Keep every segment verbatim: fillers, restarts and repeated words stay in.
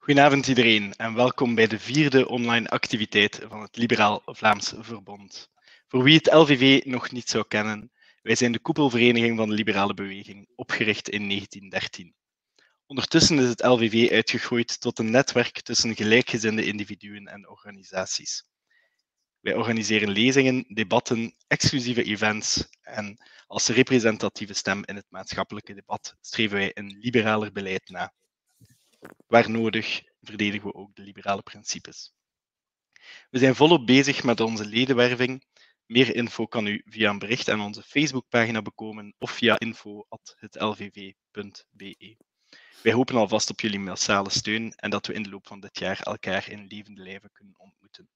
Goedenavond iedereen en welkom bij de vierde online activiteit van het Liberaal Vlaams Verbond. Voor wie het L V V nog niet zou kennen, wij zijn de koepelvereniging van de liberale beweging, opgericht in negentien dertien. Ondertussen is het L V V uitgegroeid tot een netwerk tussen gelijkgezinde individuen en organisaties. Wij organiseren lezingen, debatten, exclusieve events en als representatieve stem in het maatschappelijke debat streven wij een liberaler beleid na. Waar nodig verdedigen we ook de liberale principes. We zijn volop bezig met onze ledenwerving. Meer info kan u via een bericht aan onze Facebookpagina bekomen of via info at het l v v punt b e. Wij hopen alvast op jullie massale steun en dat we in de loop van dit jaar elkaar in levende lijven kunnen ontmoeten.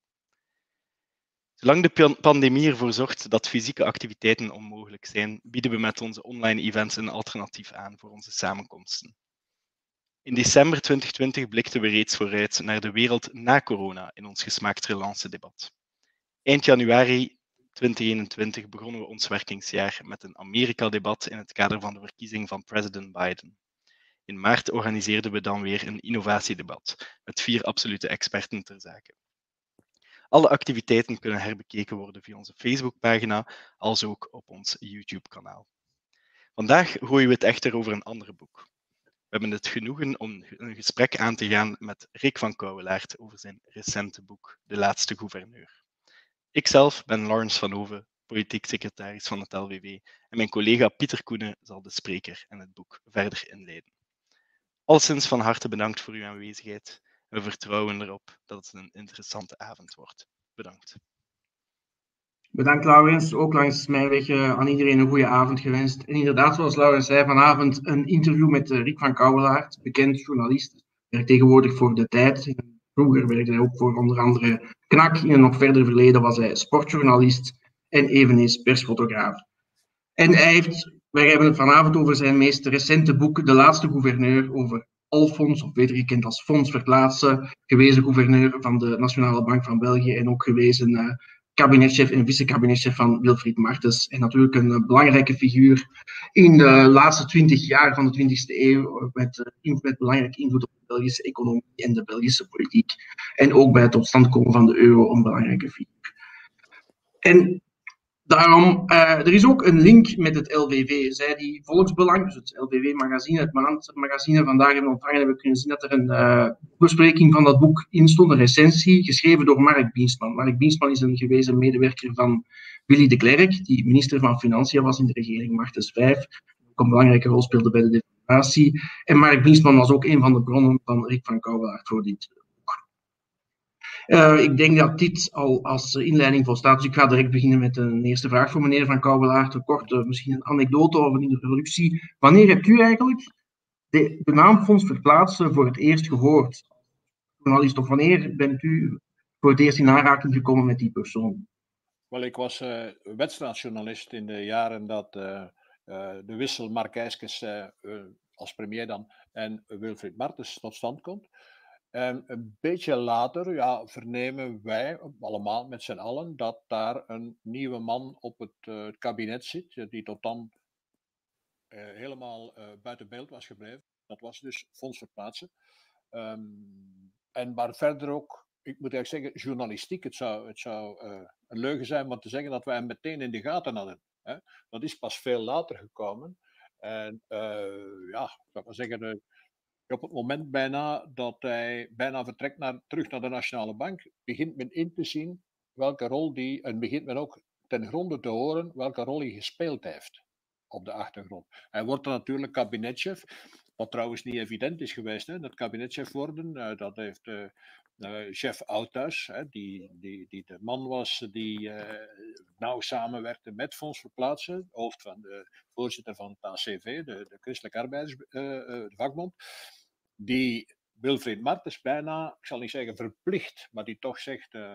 Zolang de pandemie ervoor zorgt dat fysieke activiteiten onmogelijk zijn, bieden we met onze online events een alternatief aan voor onze samenkomsten. In december twintig twintig blikten we reeds vooruit naar de wereld na corona in ons gesmaakt relance-debat. Eind januari twintig eenentwintig begonnen we ons werkingsjaar met een Amerika-debat in het kader van de verkiezing van president Biden. In maart organiseerden we dan weer een innovatiedebat met vier absolute experten ter zake. Alle activiteiten kunnen herbekeken worden via onze Facebookpagina, als ook op ons YouTube-kanaal. Vandaag gooien we het echter over een ander boek. We hebben het genoegen om een gesprek aan te gaan met Rick van Kouwelaert over zijn recente boek De Laatste Gouverneur. Ikzelf ben Lawrence van Hoven, politiek secretaris van het L V V, en mijn collega Pieter Koenen zal de spreker en het boek verder inleiden. Alleszins van harte bedankt voor uw aanwezigheid. We vertrouwen erop dat het een interessante avond wordt. Bedankt. Bedankt Laurens, ook langs mijn weg uh, aan iedereen een goede avond gewenst. En inderdaad, zoals Laurens zei, vanavond een interview met uh, Rick van Kouwelaert, bekend journalist. Werkt tegenwoordig voor De Tijd. Vroeger werkte hij ook voor onder andere Knak. In een nog verder verleden was hij sportjournalist en eveneens persfotograaf. En hij heeft, wij hebben het vanavond over zijn meest recente boek, De Laatste Gouverneur, over Alfons, of beter gekend als Fons Verplaatsen, gewezen gouverneur van de Nationale Bank van België en ook gewezen uh, kabinetchef en vice-kabinetchef van Wilfried Martens. En natuurlijk een uh, belangrijke figuur in de laatste twintig jaar van de twintigste eeuw, met, uh, met belangrijke invloed op de Belgische economie en de Belgische politiek. En ook bij het tot stand komen van de euro een belangrijke figuur. En daarom, uh, er is ook een link met het L V V. Zij die Volksbelang, dus het L V V-magazine, het maandmagazine, vandaag hebben ontvangen, hebben we kunnen zien dat er een uh, bespreking van dat boek in stond, een recensie, geschreven door Mark Biensman. Mark Biensman is een gewezen medewerker van Willy de Klerk, die minister van Financiën was in de regering Martens vijf, ook een belangrijke rol speelde bij de devaluatie. En Mark Biensman was ook een van de bronnen van Rick van Kouwelaert voor dit. Uh, ik denk dat dit al als inleiding volstaat. Dus ik ga direct beginnen met een eerste vraag voor meneer Van Kouwelaert. Een korte, misschien een anekdote over in de revolutie. Wanneer hebt u eigenlijk de, de naam Fons Verplaatsen voor het eerst gehoord? Journalist, of wanneer bent u voor het eerst in aanraking gekomen met die persoon? Wel, ik was uh, wedstrijdjournalist in de jaren dat uh, uh, de wissel Mark Ijskes uh, uh, als premier dan en Wilfried Martens tot stand komt. En een beetje later ja, vernemen wij allemaal met z'n allen dat daar een nieuwe man op het, uh, het kabinet zit, die tot dan uh, helemaal uh, buiten beeld was gebleven. Dat was dus Fons Verplaatsen. Um, en maar verder ook, ik moet eigenlijk zeggen, journalistiek. Het zou, het zou uh, een leugen zijn om te zeggen dat wij hem meteen in de gaten hadden. Hè? Dat is pas veel later gekomen. En uh, ja, ik zou maar zeggen... Uh, op het moment bijna dat hij bijna vertrekt naar, terug naar de Nationale Bank, begint men in te zien welke rol die, en begint men ook ten gronde te horen welke rol hij gespeeld heeft op de achtergrond. Hij wordt dan natuurlijk kabinetchef, wat trouwens niet evident is geweest, hè, dat kabinetchef worden. Uh, dat heeft uh, uh, chef Oudhuis, hè, die, die, die de man was die uh, nauw samenwerkte met Fons Verplaatsen, hoofd van de voorzitter van het A C V, de, de Christelijke Arbeiders uh, uh, de vakbond. Die Wilfried Martens bijna, ik zal niet zeggen verplicht, maar die toch zegt, uh,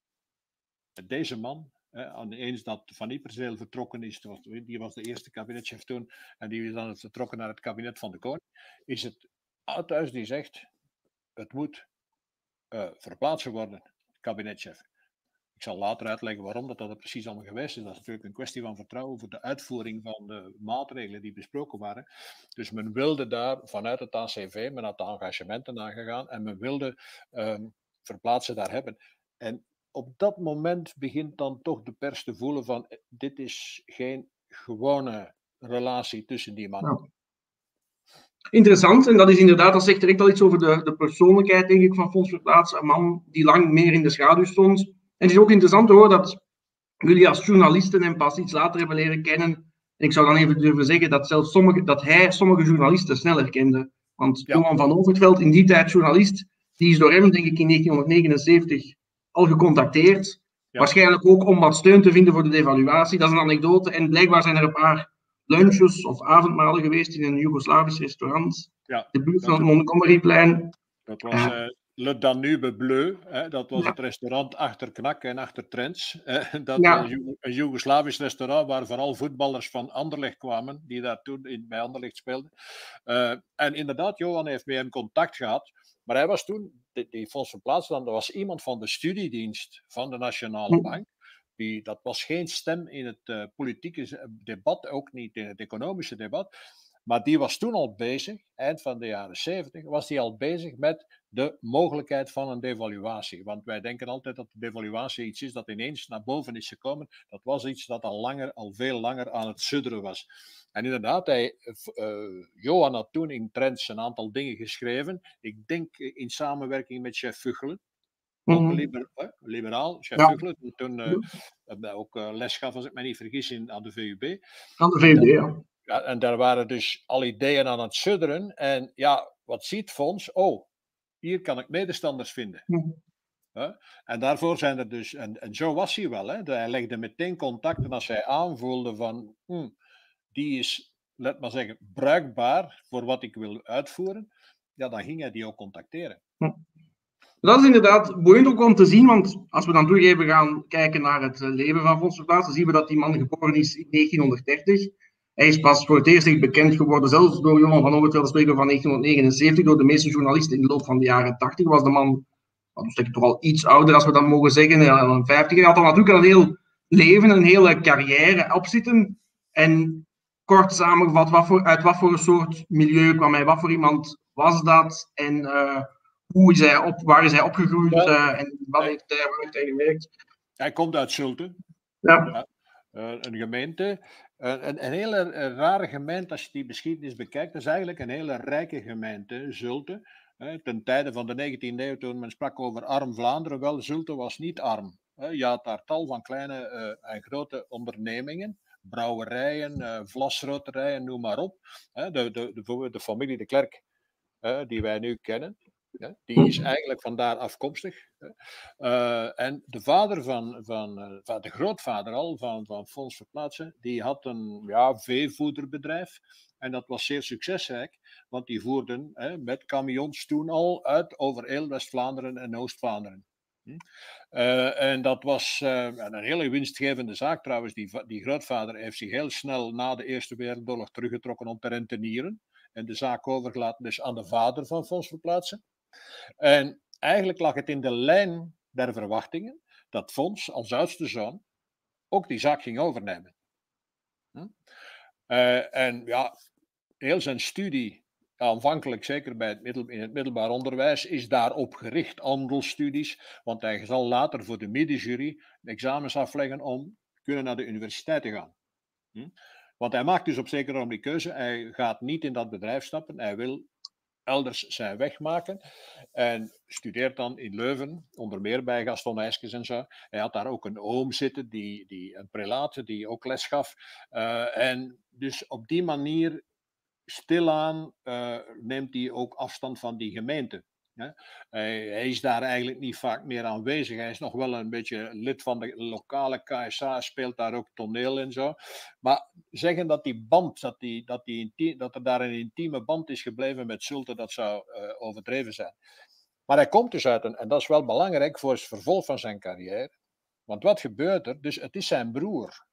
deze man, uh, aan eens dat Van Ypersdeel vertrokken is, die was de eerste kabinetchef toen, en die is dan vertrokken naar het kabinet van de koning, is het Oudhuis die zegt, het moet uh, verplaatsen worden, kabinetchef. Ik zal later uitleggen waarom dat, dat er precies allemaal geweest is. Dat is natuurlijk een kwestie van vertrouwen voor de uitvoering van de maatregelen die besproken waren. Dus men wilde daar vanuit het A C V, men had de engagementen aangegaan en men wilde um, verplaatsen daar hebben. En op dat moment begint dan toch de pers te voelen van dit is geen gewone relatie tussen die mannen. Ja. Interessant, en dat is inderdaad, dat zegt direct al iets over de, de persoonlijkheid, denk ik, van Fons Verplaatsen. Een man die lang meer in de schaduw stond. En het is ook interessant te horen dat jullie als journalisten hem pas iets later hebben leren kennen. En ik zou dan even durven zeggen dat, zelfs sommige, dat hij sommige journalisten sneller kende. Want ja. Johan van Overtveld, in die tijd journalist, die is door hem, denk ik, in negentienhonderdnegenenzeventig al gecontacteerd. Ja. Waarschijnlijk ook om wat steun te vinden voor de devaluatie. Dat is een anekdote. En blijkbaar zijn er een paar lunches of avondmalen geweest in een Joegoslavisch restaurant. Ja, de buurt van het Montgomeryplein. Dat was uh, Le Danube Bleu. Hè? Dat was ja. het restaurant achter Knak en achter Trents. Uh, dat ja. een, een Joegoslavisch restaurant waar vooral voetballers van Anderlecht kwamen, die daar toen in, bij Anderlecht speelden. Uh, en inderdaad, Johan heeft met hem contact gehad. Maar hij was toen, die, die Fons Verplaatsen, dat was iemand van de studiedienst van de Nationale hm. Bank. Die, dat was geen stem in het uh, politieke debat, ook niet in het economische debat. Maar die was toen al bezig, eind van de jaren zeventig, was die al bezig met de mogelijkheid van een devaluatie. Want wij denken altijd dat de devaluatie iets is dat ineens naar boven is gekomen. Dat was iets dat al langer, al veel langer aan het sudderen was. En inderdaad, hij, uh, Johan had toen in Trents een aantal dingen geschreven. Ik denk in samenwerking met chef Vughelen. Ook een liber, eh, liberaal, chef ja. Vughelen, die toen uh, ook uh, les gaf, als ik me niet vergis, in, aan de V U B. Aan de V U B, ja. Ja, en daar waren dus al ideeën aan het sudderen. En ja, wat ziet Fons? Oh, hier kan ik medestanders vinden. Mm. Huh? En daarvoor zijn er dus, en, en zo was hij wel, hè? Hij legde meteen contact en als hij aanvoelde van, hmm, die is, laat maar zeggen, bruikbaar voor wat ik wil uitvoeren, ja, dan ging hij die ook contacteren. Mm. Dat is inderdaad boeiend ook om te zien, want als we dan terug even gaan kijken naar het leven van Fons Verplaatsen, zien we dat die man geboren is in negentienhonderddertig. Hij is pas voor het eerst bekend geworden, zelfs door Johan van Overtveld, spreken van negentienhonderdnegenenzeventig, door de meeste journalisten in de loop van de jaren tachtig. Was de man, dan zeg ik toch al iets ouder, als we dat mogen zeggen, dan vijftig. Hij had dan natuurlijk een heel leven, een hele carrière opzitten. En kort samengevat, wat voor, uit wat voor een soort milieu kwam hij, wat voor iemand was dat en uh, hoe is hij op, waar is hij opgegroeid uh, en wat heeft hij, waar heeft hij gewerkt? Hij komt uit Zulte. Ja. Ja. Uh, een gemeente, uh, een, een hele uh, rare gemeente als je die geschiedenis bekijkt. Dat is eigenlijk een hele rijke gemeente, Zulte. Uh, ten tijde van de negentiende eeuw, toen men sprak over arm Vlaanderen, wel, Zulte was niet arm. Uh, je had daar tal van kleine uh, en grote ondernemingen, brouwerijen, uh, vlasroterijen, noem maar op. Uh, de, de, de, de familie de Klerk, uh, die wij nu kennen. Ja, die is eigenlijk vandaar afkomstig. Uh, en de vader van, van uh, de grootvader al van, van Fons Verplaatsen, die had een ja, veevoederbedrijf. En dat was zeer succesrijk, want die voerden hè, met camions toen al uit over heel West-Vlaanderen en Oost-Vlaanderen. Hm? Uh, en dat was uh, een hele winstgevende zaak trouwens. Die, die grootvader heeft zich heel snel na de Eerste Wereldoorlog teruggetrokken om te rentenieren. En de zaak overgelaten dus aan de vader van Fons Verplaatsen. En eigenlijk lag het in de lijn der verwachtingen dat Fons als oudste zoon ook die zaak ging overnemen. Hm? Uh, en ja, heel zijn studie, aanvankelijk zeker bij het middel, in het middelbaar onderwijs, is daarop gericht, handelsstudies, want hij zal later voor de middenjury examens afleggen om kunnen naar de universiteit te gaan. Hm? Want hij maakt dus op zekere moment die keuze, hij gaat niet in dat bedrijf stappen, hij wil elders zijn weg maken en studeert dan in Leuven, onder meer bij Gaston Eyskens en zo. Hij had daar ook een oom zitten, die, die, een prelaat, die ook les gaf. Uh, en dus op die manier, stilaan, uh, neemt hij ook afstand van die gemeente. Ja? Hij, hij is daar eigenlijk niet vaak meer aanwezig. Hij is nog wel een beetje lid van de lokale K S A, speelt daar ook toneel en zo. Maar zeggen dat die band, dat, die, dat, die intiem, dat er daar een intieme band is gebleven met Zulte, dat zou uh, overdreven zijn. Maar hij komt dus uit, een, en dat is wel belangrijk voor het vervolg van zijn carrière. Want wat gebeurt er? Dus het is zijn broer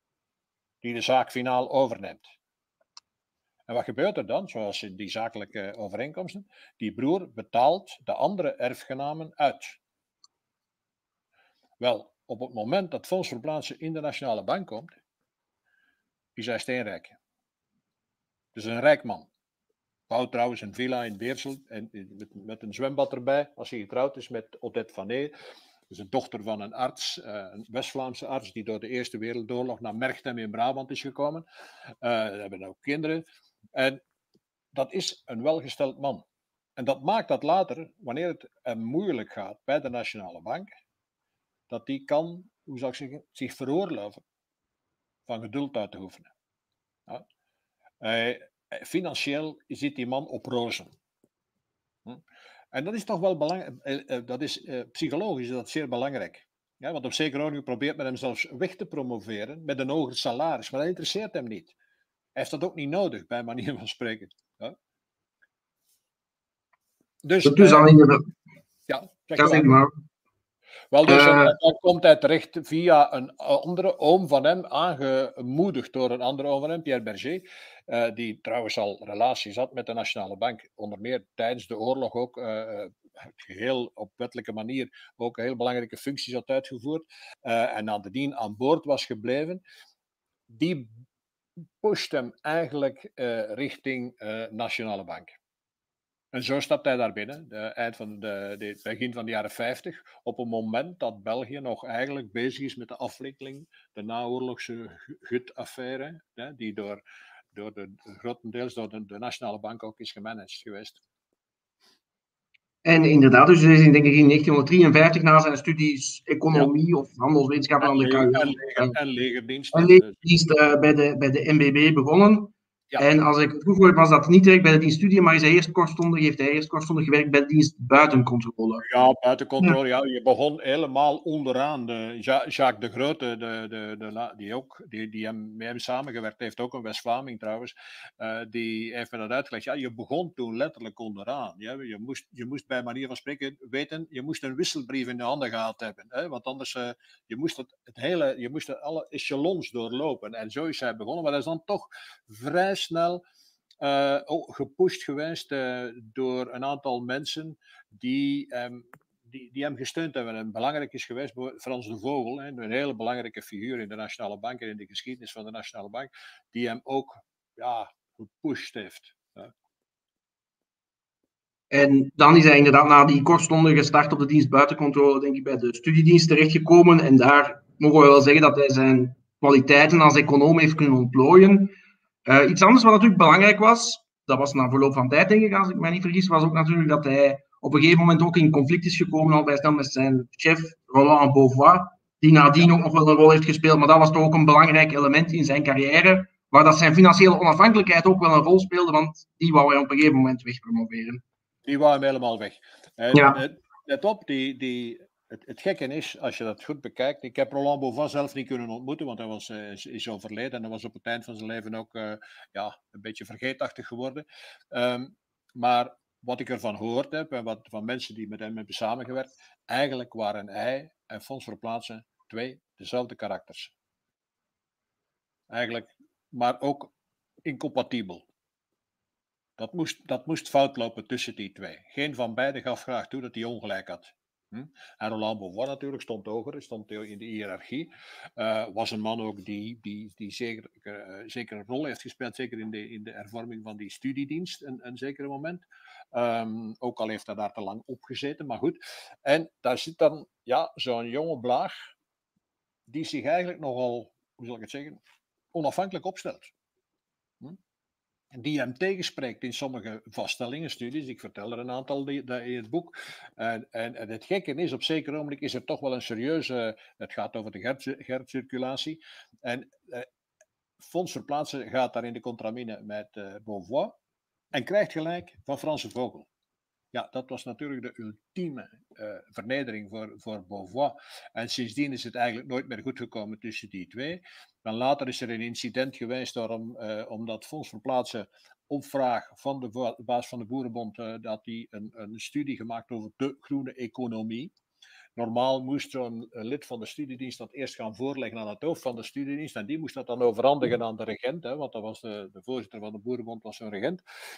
die de zaak finaal overneemt. En wat gebeurt er dan, zoals in die zakelijke overeenkomsten? Die broer betaalt de andere erfgenamen uit. Wel, op het moment dat Fonds Verplaatsen in de Nationale Bank komt, is hij steenrijk. Dus een rijk man. Bouwt trouwens een villa in Beersel en met, met een zwembad erbij, als hij getrouwd is met Odette Van Ee. Dus een dochter van een arts, uh, een West-Vlaamse arts, die door de Eerste Wereldoorlog naar Merchtem in Brabant is gekomen. Uh, ze hebben ook kinderen. En dat is een welgesteld man. En dat maakt dat later, wanneer het hem moeilijk gaat bij de Nationale Bank, dat die kan, hoe zou ik zeggen, zich veroorloven van geduld uit te oefenen. Ja. Uh, financieel zit die man op rozen. Hm? En dat is toch wel belangrijk, uh, uh, dat is, uh, psychologisch is dat zeer belangrijk. Ja, want op zekere moment probeert men hem zelfs weg te promoveren met een hoger salaris, maar dat interesseert hem niet. Hij heeft dat ook niet nodig, bij manier van spreken. Ja? Dus, dus dan uh, inderdaad. Ja, zeg maar. Wel, dus uh, dan komt hij terecht via een andere oom van hem, aangemoedigd door een andere oom van hem, Pierre Berger, uh, die trouwens al relaties had met de Nationale Bank, onder meer tijdens de oorlog ook, uh, geheel op wettelijke manier, ook heel belangrijke functies had uitgevoerd, uh, en nadien aan boord was gebleven. Die pusht hem eigenlijk uh, richting uh, Nationale Bank. En zo stapt hij daar binnen, de, eind van de, de, begin van de jaren vijftig, op een moment dat België nog eigenlijk bezig is met de afwikkeling, de naoorlogse Gut-affaire, hè, die door, door de, grotendeels door de, de Nationale Bank ook is gemanaged geweest. En inderdaad, dus hij is in, denk ik in negentienhonderddrieënvijftig na zijn studies economie ja. of handelswetenschappen aan de K U En, leger, en legerdienst. En legerdienst uh, bij, de, bij de N B B begonnen. Ja. En als ik het goed hoor, was dat niet direct bij de dienst studie, maar is hij eerst kortstondig, heeft hij eerst kortstondig gewerkt bij de dienst buitencontrole. Ja, buitencontrole, ja. ja. Je begon helemaal onderaan. De, Jacques de Grote, de, de, de, die, ook, die, die hem, met hem samengewerkt heeft, ook een West-Vlaming trouwens, uh, die heeft me dat uitgelegd. Ja, je begon toen letterlijk onderaan. Ja. Je, moest, je moest bij manier van spreken weten, je moest een wisselbrief in de handen gehad hebben. Hè, want anders, uh, je moest het, het hele, je moest het alle echelons doorlopen. En zo is hij begonnen, maar dat is dan toch vrij snel uh, oh, gepusht geweest uh, door een aantal mensen die, um, die, die hem gesteund hebben. En belangrijk is geweest, Frans de Vogel, hè, een hele belangrijke figuur in de Nationale Bank en in de geschiedenis van de Nationale Bank, die hem ook ja, gepusht heeft. Ja. En dan is hij inderdaad na die kortstondige gestart op de dienst buitencontrole, denk ik, bij de studiedienst terechtgekomen. En daar mogen we wel zeggen dat hij zijn kwaliteiten als econoom heeft kunnen ontplooien. Uh, iets anders wat natuurlijk belangrijk was, dat was na verloop van tijd, denk ik, als ik me niet vergis, was ook natuurlijk dat hij op een gegeven moment ook in conflict is gekomen, al bij snel met zijn chef, Roland Beauvois, die nadien ja. ook nog wel een rol heeft gespeeld, maar dat was toch ook een belangrijk element in zijn carrière, waar dat zijn financiële onafhankelijkheid ook wel een rol speelde, want die wou hij op een gegeven moment wegpromoveren. Die wou hem helemaal weg. En, ja. Let op, die... die... Het, het gekke is, als je dat goed bekijkt, ik heb Roland Beauvois zelf niet kunnen ontmoeten, want hij was, uh, is, is overleden en hij was op het eind van zijn leven ook uh, ja, een beetje vergeetachtig geworden. Um, maar wat ik ervan gehoord heb en wat van mensen die met hem hebben samengewerkt, eigenlijk waren hij en Fonds Verplaatsen twee dezelfde karakters. Eigenlijk, maar ook incompatibel. Dat moest, dat moest fout lopen tussen die twee. Geen van beiden gaf graag toe dat hij ongelijk had. Hm? En Roland Beauvois natuurlijk stond hoger, stond in de hiërarchie. Uh, was een man ook die, die, die zeker, uh, zeker een rol heeft gespeeld, zeker in de, in de hervorming van die studiedienst, een, een zeker moment. Um, ook al heeft hij daar te lang op gezeten, maar goed. En daar zit dan ja, zo'n jonge blaag, die zich eigenlijk nogal, hoe zal ik het zeggen, onafhankelijk opstelt. Hm? Die hem tegenspreekt in sommige vaststellingen, studies. Ik vertel er een aantal die, die in het boek. En, en, en het gekke is, op zeker ogenblik is er toch wel een serieuze... Het gaat over de geldcirculatie. En eh, Fonds Verplaatsen gaat daar in de contramine met uh, Beauvois. En krijgt gelijk van Frans de Vogel. Ja, dat was natuurlijk de ultieme uh, vernedering voor, voor Beauvois. En sindsdien is het eigenlijk nooit meer goed gekomen tussen die twee. Dan later is er een incident geweest daarom, uh, omdat Fonds Verplaatsen op vraag van de baas van de Boerenbond uh, dat hij een, een studie gemaakt over de groene economie. Normaal moest zo'n lid van de studiedienst dat eerst gaan voorleggen aan het hoofd van de studiedienst. En die moest dat dan overhandigen aan de regent, hè, want dat was de, de voorzitter van de Boerenbond was een regent.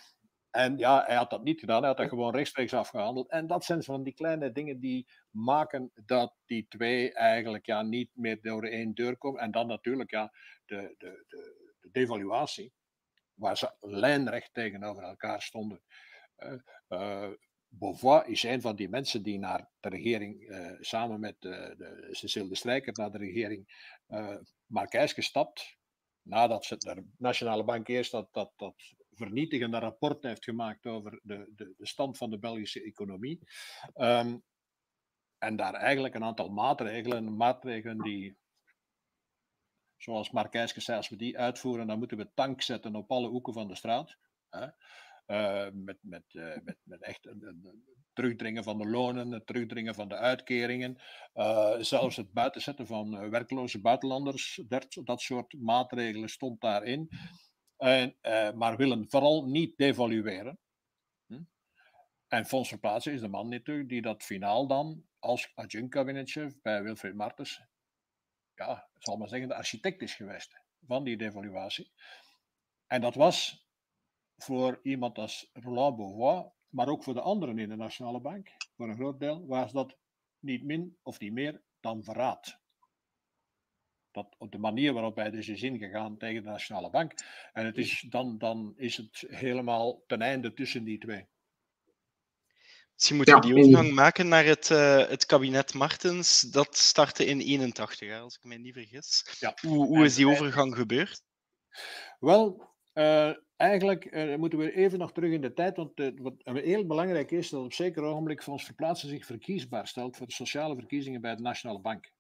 En ja, hij had dat niet gedaan, hij had dat gewoon rechtstreeks afgehandeld. En dat zijn van die kleine dingen die maken dat die twee eigenlijk ja, niet meer door één deur komen. En dan natuurlijk ja, de, de, de, de devaluatie, waar ze lijnrecht tegenover elkaar stonden. Uh, uh, Beauvois is een van die mensen die naar de regering, uh, samen met uh, de Cecile de Strijker, naar de regering uh, Markijs gestapt. Nadat ze de Nationale Bank eerst dat, dat, dat vernietigende rapport heeft gemaakt over de, de, de stand van de Belgische economie. Um, en daar eigenlijk een aantal maatregelen, maatregelen die, zoals Markijs zei, als we die uitvoeren, dan moeten we tank zetten op alle hoeken van de straat. Hè? Uh, met, met, uh, met, met echt een, een terugdringen van de lonen, het terugdringen van de uitkeringen, uh, zelfs het buitenzetten van uh, werkloze buitenlanders, dat, dat soort maatregelen stond daarin. En, uh, maar willen vooral niet devalueren. Hm? En Fons Verplaatsen is de man natuurlijk die dat finaal dan als adjunct-kabinetchef bij Wilfried Martens, ja, ik zal maar zeggen, de architect is geweest van die devaluatie. En dat was voor iemand als Roland Beauvois, maar ook voor de anderen in de Nationale Bank, voor een groot deel, was dat niet min of niet meer dan verraad. Dat op de manier waarop hij dus is ingegaan tegen de Nationale Bank. En het is, dan, dan is het helemaal ten einde tussen die twee. Misschien moeten we die overgang maken naar het, uh, het kabinet Martens. Dat startte in eenentachtig, hè, als ik me niet vergis. Ja. Hoe, hoe is die overgang gebeurd? Wel, uh, eigenlijk uh, moeten we even nog terug in de tijd. Want uh, wat heel belangrijk is, dat op een zeker ogenblik Fons Verplaatsen zich verkiesbaar stelt voor de sociale verkiezingen bij de Nationale Bank.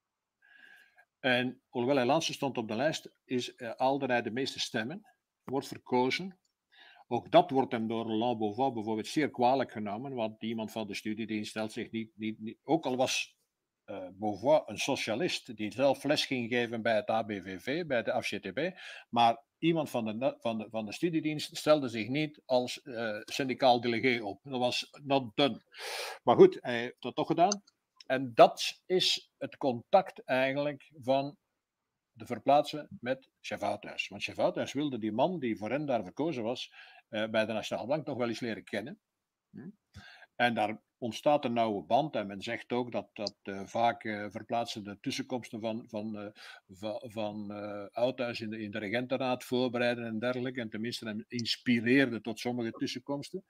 En hoewel hij laatste stond op de lijst, is uh, haalde hij de meeste stemmen, wordt verkozen. Ook dat wordt hem door Roland Beauvois bijvoorbeeld zeer kwalijk genomen, want iemand van de studiedienst stelt zich niet, niet, niet ook al was uh, Beauvois een socialist die zelf les ging geven bij het A B V V, bij de F G T B, maar iemand van de, van de, van de studiedienst stelde zich niet als uh, syndicaal delegé op. Dat was not done. Maar goed, hij heeft dat toch gedaan. En dat is het contact eigenlijk van de Verplaatsen met chef Oudhuis. Want chef Oudhuis wilde die man die voor hem daar verkozen was, uh, bij de Nationale Bank nog wel eens leren kennen. Hm? En daar ontstaat een nauwe band. En men zegt ook dat, dat uh, vaak uh, Verplaatsen de tussenkomsten van, van, uh, van, van uh, Oudhuis in de, in de regentenraad voorbereiden en dergelijke. En tenminste hem inspireerde tot sommige tussenkomsten.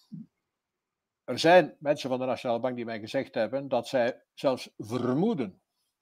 Er zijn mensen van de Nationale Bank die mij gezegd hebben dat zij zelfs vermoeden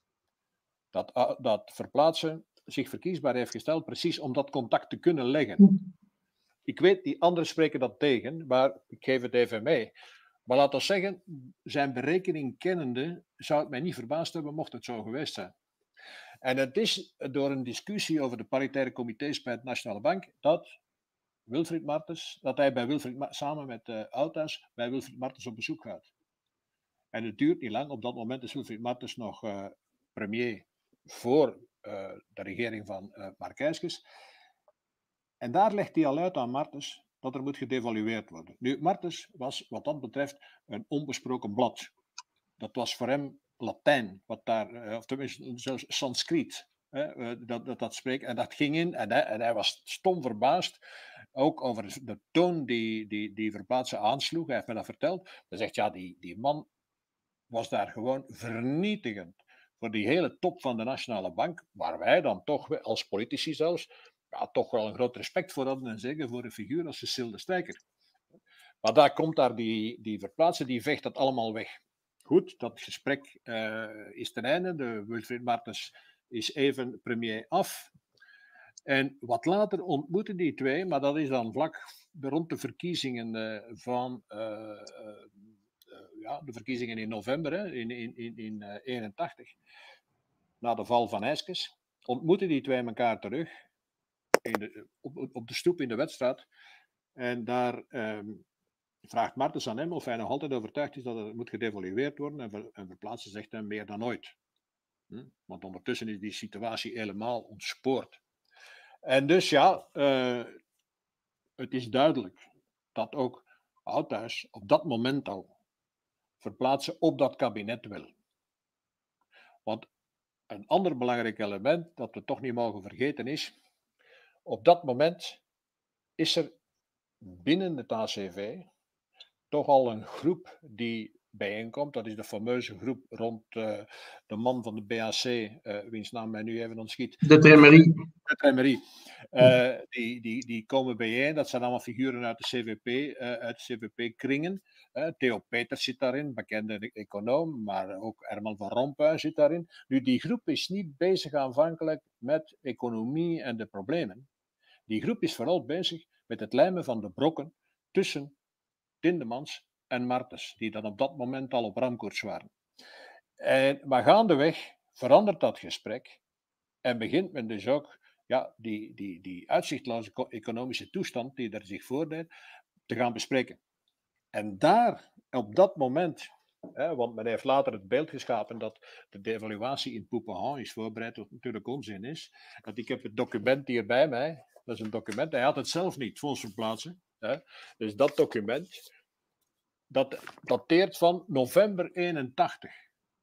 dat, dat Verplaatsen zich verkiesbaar heeft gesteld, precies om dat contact te kunnen leggen. Ik weet, die anderen spreken dat tegen, maar ik geef het even mee. Maar laat ons zeggen, zijn berekening kennende, zou het mij niet verbaasd hebben mocht het zo geweest zijn. En het is door een discussie over de paritaire comité's bij de Nationale Bank dat Wilfried Martens, dat hij bij Wilfried, samen met uh, Oudhuis bij Wilfried Martens op bezoek gaat. En het duurt niet lang, op dat moment is Wilfried Martens nog uh, premier voor uh, de regering van uh, Markijskes. En daar legt hij al uit aan Martens dat er moet gedevalueerd worden. Nu, Martens was wat dat betreft een onbesproken blad. Dat was voor hem Latijn, wat daar, uh, of tenminste zelfs Sanskriet, hè, uh, dat, dat dat spreekt. En dat ging in en hij, en hij was stom verbaasd, ook over de toon die, die, die Verplaatsen aansloeg. Hij heeft me dat verteld. Hij zegt, ja, die, die man was daar gewoon vernietigend voor die hele top van de Nationale Bank, waar wij dan toch, als politici zelfs, ja, toch wel een groot respect voor hadden en zeker voor een figuur als Cecile de Strijker. Maar daar komt daar die, die Verplaatsen, die vecht dat allemaal weg. Goed, dat gesprek uh, is ten einde. De Wilfried Martens is even premier af. En wat later ontmoeten die twee, maar dat is dan vlak rond de verkiezingen uh, van uh, uh, uh, ja, de verkiezingen in november, hè, in, in, in, in uh, eenentachtig, na de val van Ijskes, ontmoeten die twee elkaar terug in de, op, op de stoep in de Wetstraat. En daar um, vraagt Martens aan hem of hij nog altijd overtuigd is dat het moet gedevalueerd worden. En, ver, en Verplaatsen zegt hem meer dan ooit. Hm? Want ondertussen is die situatie helemaal ontspoord. En dus ja, uh, het is duidelijk dat ook Oudhuis op dat moment al Verplaatsen op dat kabinet wil. Want een ander belangrijk element dat we toch niet mogen vergeten is, op dat moment is er binnen het A C V toch al een groep die bijeenkomt. Dat is de fameuze groep rond uh, de man van de B A C, uh, wiens naam mij nu even ontschiet. De Tremerie. De Tremerie. Uh, die, die, die komen bijeen. Dat zijn allemaal figuren uit de C V P, uh, uit de C V P-kringen. Uh, Theo Peters zit daarin, bekende econoom, maar ook Herman van Rompuy zit daarin. Nu, die groep is niet bezig aanvankelijk met economie en de problemen. Die groep is vooral bezig met het lijmen van de brokken tussen Tindemans en Martens, die dan op dat moment al op ramkoers waren. En, maar gaandeweg verandert dat gesprek en begint men dus ook ja, die, die, die uitzichtloze economische toestand die er zich voordeed, te gaan bespreken. En daar, op dat moment, hè, want men heeft later het beeld geschapen dat de devaluatie in Poupenhan is voorbereid, wat natuurlijk onzin is. Want ik heb het document hier bij mij, dat is een document, hij had het zelf niet, Fons Verplaatsen. Hè. Dus dat document, dat dateert van november eenentachtig.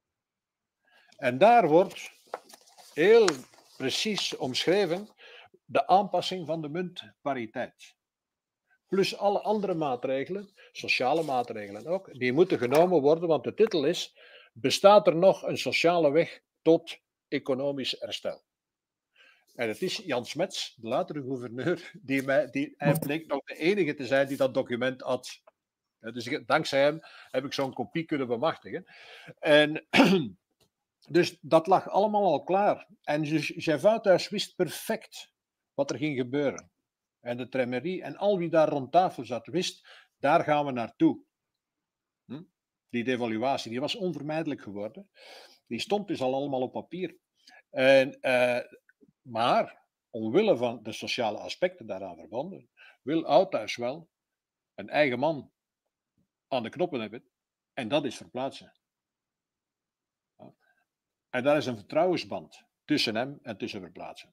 En daar wordt heel precies omschreven de aanpassing van de muntpariteit. Plus alle andere maatregelen, sociale maatregelen ook, die moeten genomen worden, want de titel is: bestaat er nog een sociale weg tot economisch herstel? En het is Jan Smets, de latere gouverneur, die mij, die, hij bleek nog de enige te zijn die dat document had. Dus ik, dankzij hem heb ik zo'n kopie kunnen bemachtigen. En dus dat lag allemaal al klaar. En dus Jean Wouthuis wist perfect wat er ging gebeuren. En de Tremerie en al wie daar rond tafel zat, wist, daar gaan we naartoe. Hm? Die devaluatie, die was onvermijdelijk geworden. Die stond dus al allemaal op papier. En, uh, maar, omwille van de sociale aspecten daaraan verbonden, wil Wouthuis wel een eigen man aan de knoppen hebben. En dat is Verplaatsen. Ja. En daar is een vertrouwensband tussen hem en tussen Verplaatsen.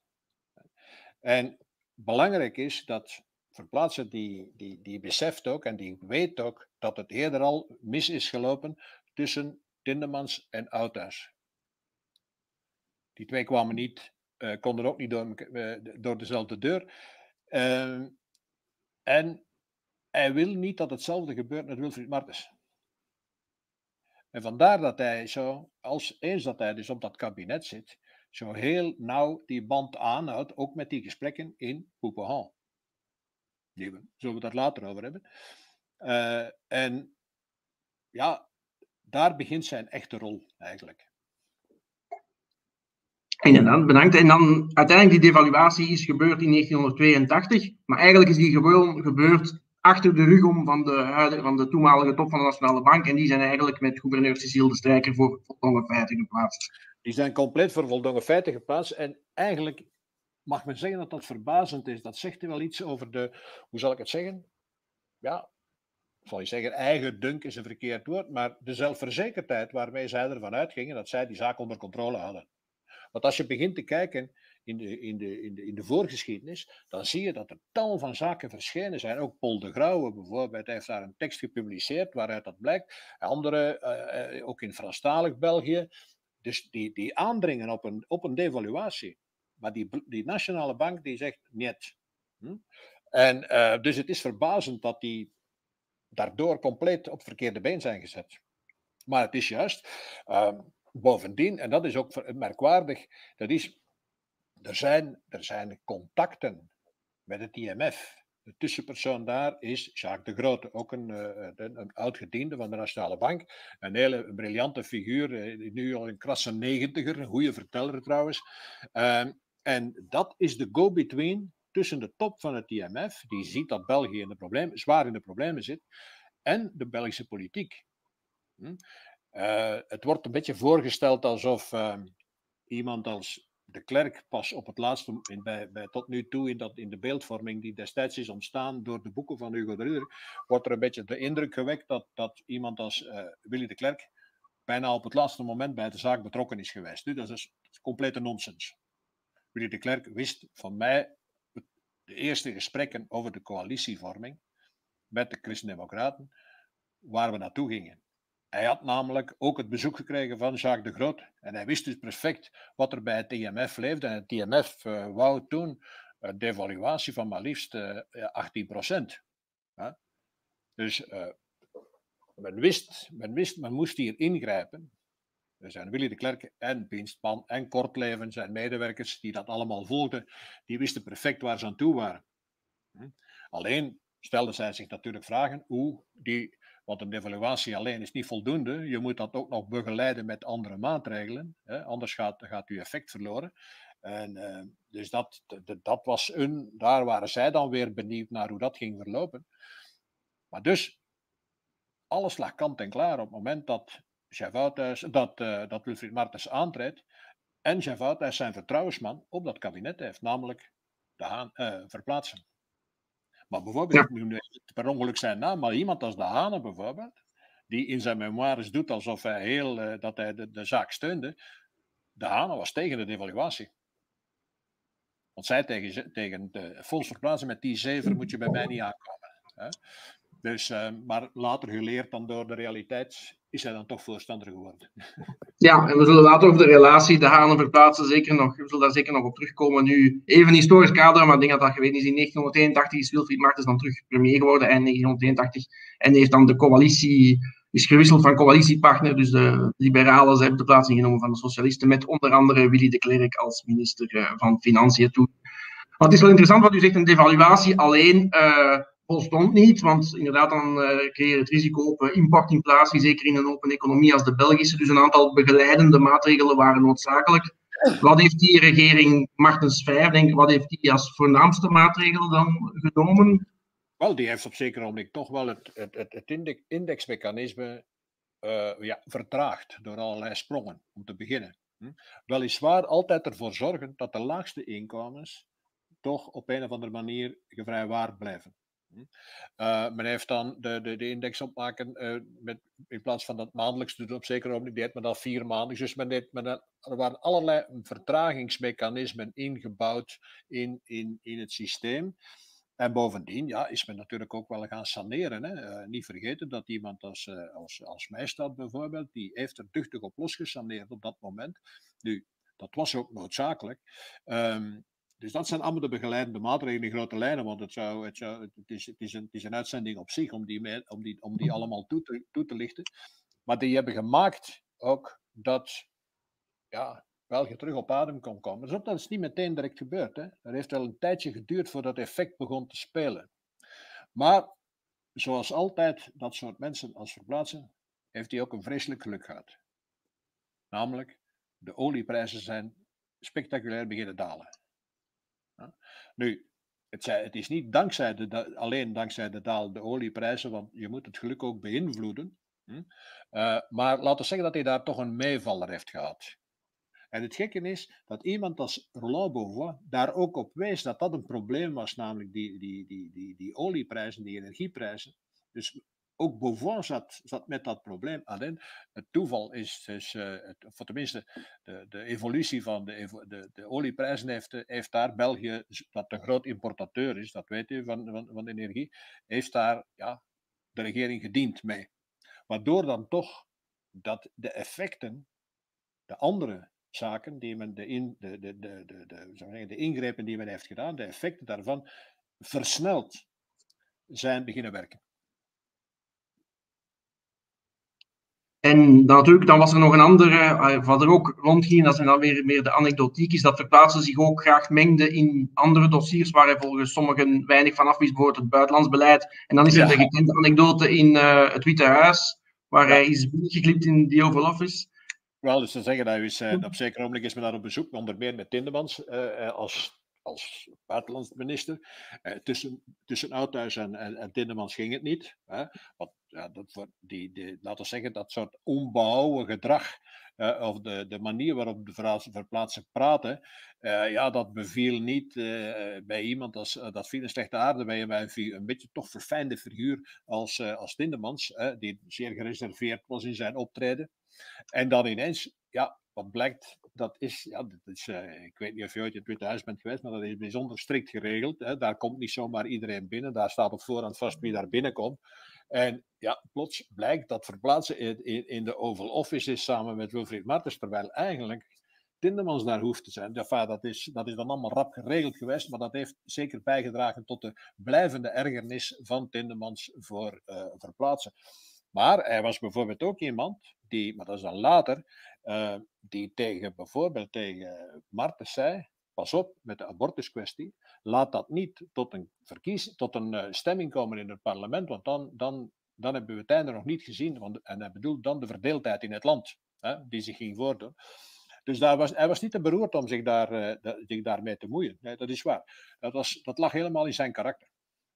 En belangrijk is dat Verplaatsen die, die, die beseft ook en die weet ook dat het eerder al mis is gelopen tussen Tindemans en Wouthuis. Die twee kwamen niet, uh, konden ook niet door, uh, door dezelfde deur. Uh, en hij wil niet dat hetzelfde gebeurt met Wilfried Martens. En vandaar dat hij zo, als eens dat hij dus op dat kabinet zit, zo heel nauw die band aanhoudt, ook met die gesprekken in Poupenhan. Die we, zullen we het daar later over hebben. Uh, en ja, daar begint zijn echte rol eigenlijk. Inderdaad, bedankt. En dan uiteindelijk die devaluatie is gebeurd in negentienhonderdtweeëntachtig, maar eigenlijk is die gewoon gebeurd achter de rug om van de, van de toenmalige top van de Nationale Bank. En die zijn eigenlijk met gouverneur Cecile de Strijker voor voldongen feiten geplaatst. Die zijn compleet voor voldongen feiten geplaatst. En eigenlijk mag men zeggen dat dat verbazend is. Dat zegt er wel iets over de, hoe zal ik het zeggen? Ja, zal je zeggen, eigen dunk is een verkeerd woord, maar de zelfverzekerdheid waarmee zij ervan uitgingen dat zij die zaak onder controle hadden. Want als je begint te kijken in de, in, de, in, de, in de voorgeschiedenis, dan zie je dat er tal van zaken verschenen zijn. Ook Paul de Grauwe bijvoorbeeld, hij heeft daar een tekst gepubliceerd waaruit dat blijkt. Andere, uh, uh, ook in Franstalig België. Dus die, die aandringen op een, op een devaluatie. Maar die, die Nationale Bank die zegt niet. Hm? En uh, dus het is verbazend dat die daardoor compleet op het verkeerde been zijn gezet. Maar het is juist... Uh, Bovendien, en dat is ook merkwaardig, dat is, er zijn, er zijn contacten met het I M F. De tussenpersoon daar is Jacques de Grote, ook een, een, een oud-gediende van de Nationale Bank. Een hele briljante figuur, nu al een krasse negentiger, een goede verteller trouwens. Um, en dat is de go-between tussen de top van het I M F, die ziet dat België in de problemen, zwaar in de problemen zit, en de Belgische politiek. Hm? Uh, het wordt een beetje voorgesteld alsof uh, iemand als de Klerk pas op het laatste, in, bij, bij, tot nu toe in, dat, in de beeldvorming die destijds is ontstaan door de boeken van Hugo de Ridder, wordt er een beetje de indruk gewekt dat, dat iemand als uh, Willy de Klerk bijna op het laatste moment bij de zaak betrokken is geweest. Nu, dat is, dat is complete nonsens. Willy de Klerk wist van mij de eerste gesprekken over de coalitievorming met de Christen-Democraten, waar we naartoe gingen. Hij had namelijk ook het bezoek gekregen van Jacques de Groot. En hij wist dus perfect wat er bij het I M F leefde. En het I M F uh, wou toen een devaluatie van maar liefst uh, achttien procent. Hè? Dus uh, men, wist, men wist, men moest hier ingrijpen. Er zijn Willy de Klerk en Binspan en Kortleven, zijn medewerkers die dat allemaal volgden, die wisten perfect waar ze aan toe waren. Hm? Alleen stelden zij zich natuurlijk vragen hoe die, want een devaluatie alleen is niet voldoende, je moet dat ook nog begeleiden met andere maatregelen, hè? Anders gaat, gaat uw effect verloren. En, uh, dus dat, de, dat was een, daar waren zij dan weer benieuwd naar hoe dat ging verlopen. Maar dus, alles lag kant en klaar op het moment dat Jeff Wouthuis, dat, uh, dat Wilfried Martens aantreedt en Jeff Wouthuis zijn vertrouwensman op dat kabinet heeft, namelijk de Haan uh, verplaatsen. Maar bijvoorbeeld, ja. Ik noem per ongeluk zijn naam, maar iemand als de Hane bijvoorbeeld, die in zijn memoires doet alsof hij heel, uh, dat hij de, de zaak steunde, de Hane was tegen de devaluatie. Want zij tegen, tegen de fonds verplaatsen met die zeven moet je bij mij niet aankomen. Hè? Dus, uh, maar later geleerd dan door de realiteit, is hij dan toch voorstander geworden. Ja, en we zullen later over de relatie, de Hanen verplaatsen, zeker nog, we zullen daar zeker nog op terugkomen. Nu, even een historisch kader, maar ik denk dat dat geweten is. In negentienhonderdeenentachtig is Wilfried Martens dan terug premier geworden, eind negentienhonderdeenentachtig. En heeft dan de coalitie, is gewisseld van coalitiepartner, dus de liberalen, ze hebben de plaats ingenomen van de socialisten, met onder andere Willy de Klerk als minister van Financiën toen. Maar het is wel interessant wat u zegt, een devaluatie alleen uh, volstond niet, want inderdaad dan uh, creëer je het risico op uh, importinflatie, zeker in een open economie als de Belgische. Dus een aantal begeleidende maatregelen waren noodzakelijk. Wat heeft die regering Martens vijf, denk ik, wat heeft die als voornaamste maatregel dan genomen? Wel, die heeft op zekere moment toch wel het, het, het, het indexmechanisme uh, ja, vertraagd door allerlei sprongen, om te beginnen. Hm? Weliswaar altijd ervoor zorgen dat de laagste inkomens toch op een of andere manier gevrijwaard blijven. Uh, men heeft dan de, de, de index opmaken, uh, met, in plaats van dat maandelijks te doen, op zekere moment deed men dat vier maanden. Dus men deed, men, er waren allerlei vertragingsmechanismen ingebouwd in, in, in het systeem. En bovendien ja, is men natuurlijk ook wel gaan saneren. Hè. Uh, niet vergeten dat iemand als, uh, als, als Maystadt bijvoorbeeld, die heeft er duchtig op losgesaneerd op dat moment. Nu, dat was ook noodzakelijk. Um, Dus dat zijn allemaal de begeleidende maatregelen in grote lijnen, want het, zou, het, zou, het, is, het, is, een, het is een uitzending op zich om die, om die, om die allemaal toe te, toe te lichten. Maar die hebben gemaakt ook dat ja, België terug op adem kon komen. Dus dat is niet meteen direct gebeurd. Hè. Er heeft wel een tijdje geduurd voordat het effect begon te spelen. Maar zoals altijd, dat soort mensen als verplaatsen, heeft hij ook een vreselijk geluk gehad. Namelijk, de olieprijzen zijn spectaculair beginnen dalen. Ja. Nu, het, zei, het is niet dankzij de, alleen dankzij de dalende olieprijzen, want je moet het geluk ook beïnvloeden. Hm? Uh, maar laten we zeggen dat hij daar toch een meevaller heeft gehad. En het gekke is dat iemand als Roland Beauvois daar ook op wees dat dat een probleem was, namelijk die, die, die, die, die olieprijzen, die energieprijzen. Dus ook Beauvois zat, zat met dat probleem. Alleen het toeval is, dus, uh, het, of tenminste de, de evolutie van de, de, de olieprijzen heeft, heeft daar België, dat een groot importateur is, dat weet u, van, van, van energie, heeft daar ja, de regering gediend mee. Waardoor dan toch dat de effecten, de andere zaken, die men de, in, de, de, de, de, de, zeggen, de ingrepen die men heeft gedaan, de effecten daarvan versneld zijn beginnen werken. En dan, natuurlijk, dan was er nog een andere, wat er ook rondging, dat zijn dan weer meer de anekdotiek, is dat verplaatsen zich ook graag mengde in andere dossiers waar hij volgens sommigen weinig van af wist, bijvoorbeeld het buitenlands beleid. En dan is er ja. de gekende anekdote in uh, het Witte Huis, waar ja. hij is binnengeklipt in the Oval Office. Wel, dus te zeggen, dat is, uh, op zeker ogenblik is men daar op bezoek, onder meer met Tindemans uh, als, als buitenlands minister. Uh, tussen, tussen Oudhuis en, en, en Tindemans ging het niet. Hè? Want ja, dat, die, die, laten we zeggen, dat soort onbehouden gedrag, uh, of de, de manier waarop de verplaatsen praten, uh, ja, dat beviel niet uh, bij iemand als, uh, dat viel een slechte aarde bij, bij een, een beetje toch verfijnde figuur als, uh, als Tindemans, uh, die zeer gereserveerd was in zijn optreden. En dan ineens, ja, wat blijkt, dat is, ja, dat is uh, ik weet niet of je ooit in het Witte Huis bent geweest, maar dat is bijzonder strikt geregeld. Hè. Daar komt niet zomaar iedereen binnen, daar staat op voorhand vast wie daar binnenkomt. En ja, plots blijkt dat verplaatsen in, in, in de Oval Office is samen met Wilfried Martens, terwijl eigenlijk Tindemans daar hoeft te zijn. Enfin, dat, is, dat is dan allemaal rap geregeld geweest, maar dat heeft zeker bijgedragen tot de blijvende ergernis van Tindemans voor uh, verplaatsen. Maar hij was bijvoorbeeld ook iemand die, maar dat is dan later, uh, die tegen bijvoorbeeld tegen Martens zei, pas op met de abortuskwestie, laat dat niet tot een, verkies, tot een uh, stemming komen in het parlement, want dan, dan, dan hebben we het einde nog niet gezien, want, en hij bedoelt dan de verdeeldheid in het land, hè, die zich ging voordoen. Dus daar was, hij was niet te beroerd om zich, daar, uh, de, zich daarmee te moeien. Nee, dat is waar. Dat, was, dat lag helemaal in zijn karakter.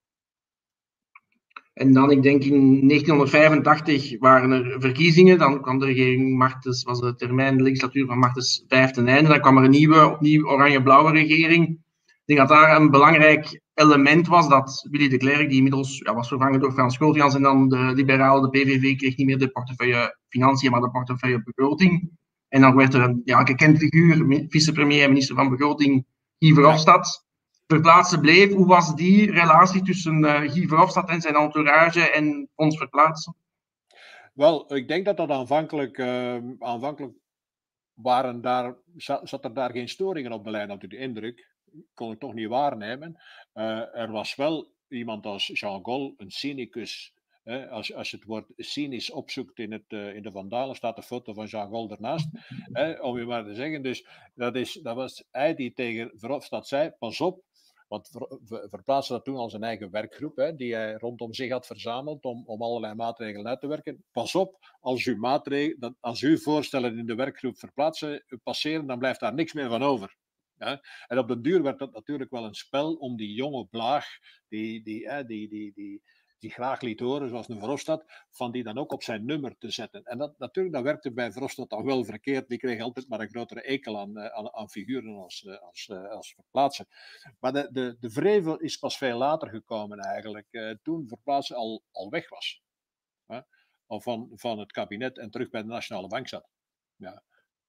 En dan, ik denk in negentienhonderdvijfentachtig waren er verkiezingen. Dan kwam de regering Martens, was de termijn, de legislatuur van Martens vijf ten einde. Dan kwam er een nieuwe, opnieuw oranje-blauwe regering. Ik denk dat daar een belangrijk element was dat Willy de Clercq, die inmiddels ja, was vervangen door Frans Schultjans en dan de liberalen, de P V V, kreeg niet meer de portefeuille financiën, maar de portefeuille begroting. En dan werd er een ja, gekend figuur, vicepremier en minister van Begroting, Guy Verhofstadt, verplaatsen bleef. Hoe was die relatie tussen uh, Guy Verhofstadt en zijn entourage en ons verplaatsen? Wel, ik denk dat dat aanvankelijk, uh, aanvankelijk waren daar, zat er daar geen storingen op de lijn, had ik de indruk. Kon ik toch niet waarnemen. Uh, er was wel iemand als Jean Gol, een cynicus. Hè? Als, als je het woord cynisch opzoekt in, het, uh, in de Vandalen, staat de foto van Jean Gol ernaast. Hè? Om je maar te zeggen. Dus dat, is, dat was hij die tegen Verhofstadt zei, pas op. Want ver, ver, verplaatste dat toen als een eigen werkgroep, hè, die hij rondom zich had verzameld om, om allerlei maatregelen uit te werken. Pas op, als u, maatregelen, als u voorstellen in de werkgroep verplaatsen, passeren, dan blijft daar niks meer van over. Ja? En op den duur werd dat natuurlijk wel een spel om die jonge blaag, die, die, hè, die, die, die, die graag liet horen, zoals een Verhofstadt, van die dan ook op zijn nummer te zetten. En dat, natuurlijk, dat werkte bij Verhofstadt dan wel verkeerd. Die kreeg altijd maar een grotere ekel aan, aan, aan figuren als, als, als verplaatsen. Maar de, de, de vrevel is pas veel later gekomen eigenlijk, uh, toen verplaatsen al, al weg was. Hè? Al van, van het kabinet en terug bij de Nationale Bank zat. Ja.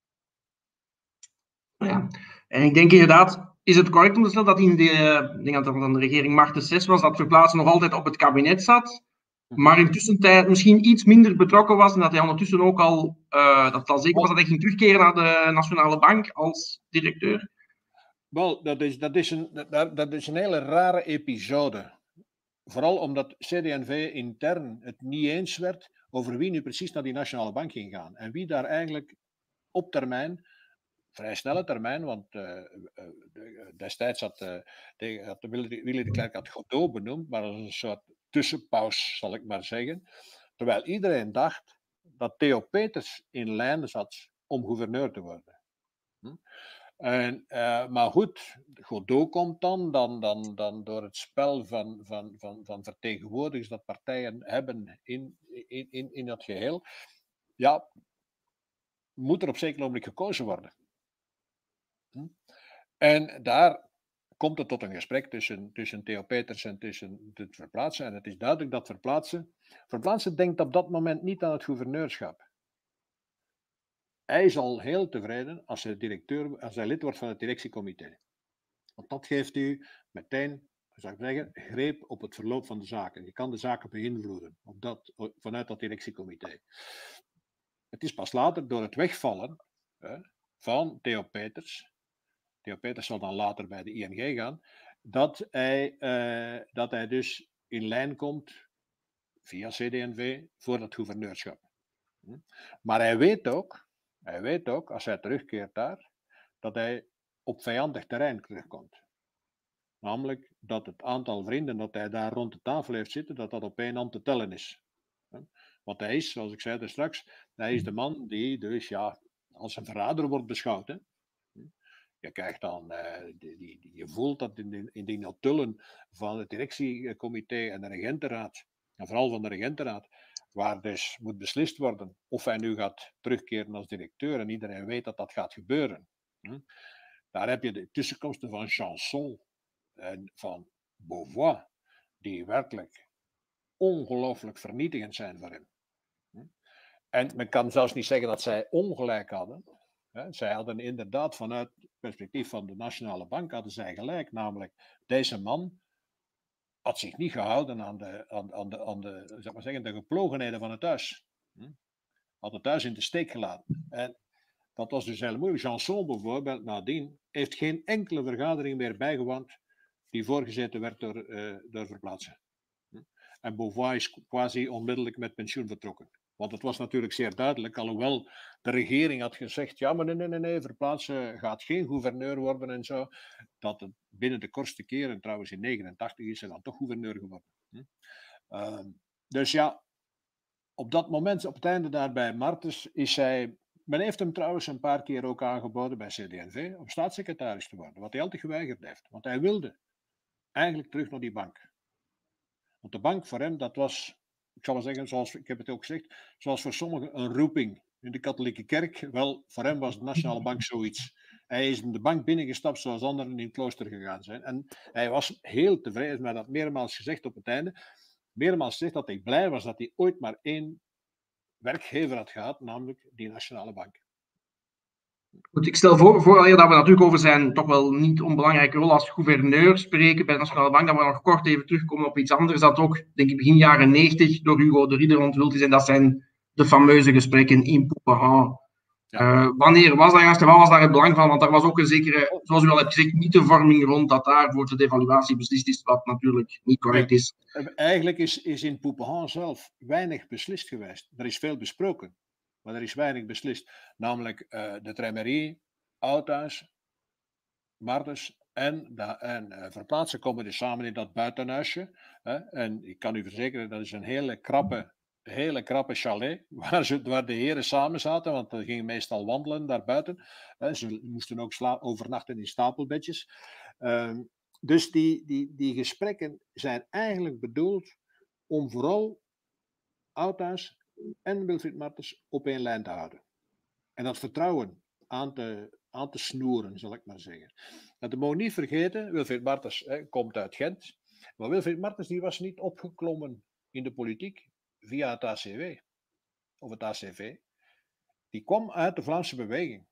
Ja, en ik denk inderdaad, is het correct om te stellen dat in de, ik denk dat het van de regering Martens zes was, dat verplaatsen nog altijd op het kabinet zat, maar in tussentijd misschien iets minder betrokken was en dat hij ondertussen ook al, uh, dat het al zeker was dat hij ging terugkeren naar de Nationale Bank als directeur? Wel, dat is, dat is, een, dat, dat is een hele rare episode. Vooral omdat C D en V intern het niet eens werd over wie nu precies naar die Nationale Bank ging gaan. En wie daar eigenlijk op termijn, vrij snelle termijn, want uh, uh, destijds had, uh, de, had de Willy de Clercq had Godot benoemd, maar dat is een soort tussenpaus, zal ik maar zeggen. Terwijl iedereen dacht dat Theo Peters in lijn zat om gouverneur te worden. Hm? En, uh, maar goed, Godot komt dan, dan, dan, dan door het spel van, van, van, van vertegenwoordigers dat partijen hebben in, in, in, in dat geheel. Ja, moet er op zeker ogenblik gekozen worden. Hm? En daar komt het tot een gesprek tussen, tussen Theo Peters en tussen het verplaatsen. En het is duidelijk dat verplaatsen... Verplaatsen denkt op dat moment niet aan het gouverneurschap. Hij is al heel tevreden als hij, directeur, als hij lid wordt van het directiecomité. Want dat geeft u meteen, zou ik zeggen, greep op het verloop van de zaken. Je kan de zaken beïnvloeden op dat, vanuit dat directiecomité. Het is pas later door het wegvallen hè, van Theo Peters, Theo Peters zal dan later bij de I N G gaan, dat hij, uh, dat hij dus in lijn komt via C D en V voor dat gouverneurschap. Hm? Maar hij weet ook, hij weet ook, als hij terugkeert daar, dat hij op vijandig terrein terugkomt. Namelijk dat het aantal vrienden dat hij daar rond de tafel heeft zitten, dat dat op één hand te tellen is. Want hij is, zoals ik zei daar straks, hij is de man die dus ja, als een verrader wordt beschouwd. Hè. Je krijgt dan, uh, die, die, je voelt dat in, de, in die notullen van het directiecomité en de regentenraad, en vooral van de regentenraad, waar dus moet beslist worden of hij nu gaat terugkeren als directeur en iedereen weet dat dat gaat gebeuren. Hm? Daar heb je de tussenkomsten van Janson en van Beauvois, die werkelijk ongelooflijk vernietigend zijn voor hem. Hm? En men kan zelfs niet zeggen dat zij ongelijk hadden. Hè? Zij hadden inderdaad vanuit het perspectief van de Nationale Bank hadden zij gelijk, namelijk deze man had zich niet gehouden aan de, aan, aan de, aan de, zeg maar zeggen, de geplogenheden van het huis. Hm? Had het huis in de steek gelaten. En Dat was dus heel moeilijk. Janson bijvoorbeeld, nadien, heeft geen enkele vergadering meer bijgewoond die voorgezeten werd door, uh, door Verplaatsen. En Beauvois is quasi onmiddellijk met pensioen vertrokken. Want het was natuurlijk zeer duidelijk, alhoewel de regering had gezegd, ja, maar nee, nee, nee, nee, Verplaatsen gaat geen gouverneur worden en zo, dat het binnen de kortste keren, trouwens in negentien negenentachtig, is hij dan toch gouverneur geworden. Hm? Uh, dus ja, op dat moment, op het einde daar bij Martens, is hij... Men heeft hem trouwens een paar keer ook aangeboden bij C D en V om staatssecretaris te worden, wat hij altijd geweigerd heeft. Want hij wilde eigenlijk terug naar die bank. Want de bank voor hem, dat was, ik zal maar zeggen, zoals ik heb het ook gezegd, zoals voor sommigen een roeping in de katholieke kerk. Wel, voor hem was de Nationale Bank zoiets. Hij is in de bank binnengestapt zoals anderen in het klooster gegaan zijn. En hij was heel tevreden, maar dat meermaals gezegd op het einde. Meermaals gezegd dat hij blij was dat hij ooit maar één werkgever had gehad, namelijk die Nationale Bank. Goed, ik stel voor, vooral dat we natuurlijk over zijn toch wel niet onbelangrijke rol als gouverneur spreken bij de Nationale Bank, dat we nog kort even terugkomen op iets anders dat ook, denk ik, begin jaren negentig door Hugo de Ridder onthuld is, en dat zijn de fameuze gesprekken in Poupenhan. Ja. Uh, wanneer was dat juist en wat was daar het belang van? Want daar was ook een zekere, zoals u al hebt gezegd, mythevorming rond dat daar voor de devaluatie beslist is, wat natuurlijk niet correct is. Eigenlijk is, is in Poupenhan zelf weinig beslist geweest. Er is veel besproken, maar er is weinig beslist. Namelijk uh, de Trémerie, Oudhuis, Martens en, de, en uh, Verplaatsen komen dus samen in dat buitenhuisje. Hè? En ik kan u verzekeren, dat is een hele krappe, hele krappe chalet, waar, ze, waar de heren samen zaten, want ze gingen meestal wandelen daar buiten. Hè? Ze moesten ook sla- overnachten in stapelbedjes. Uh, dus die, die, die gesprekken zijn eigenlijk bedoeld om vooral Oudhuis en Wilfried Martens op één lijn te houden. En dat vertrouwen aan te, aan te snoeren, zal ik maar zeggen. Dat moet niet vergeten, Wilfried Martens hè, komt uit Gent. Maar Wilfried Martens die was niet opgeklommen in de politiek via het A C W of het A C V. Die kwam uit de Vlaamse beweging.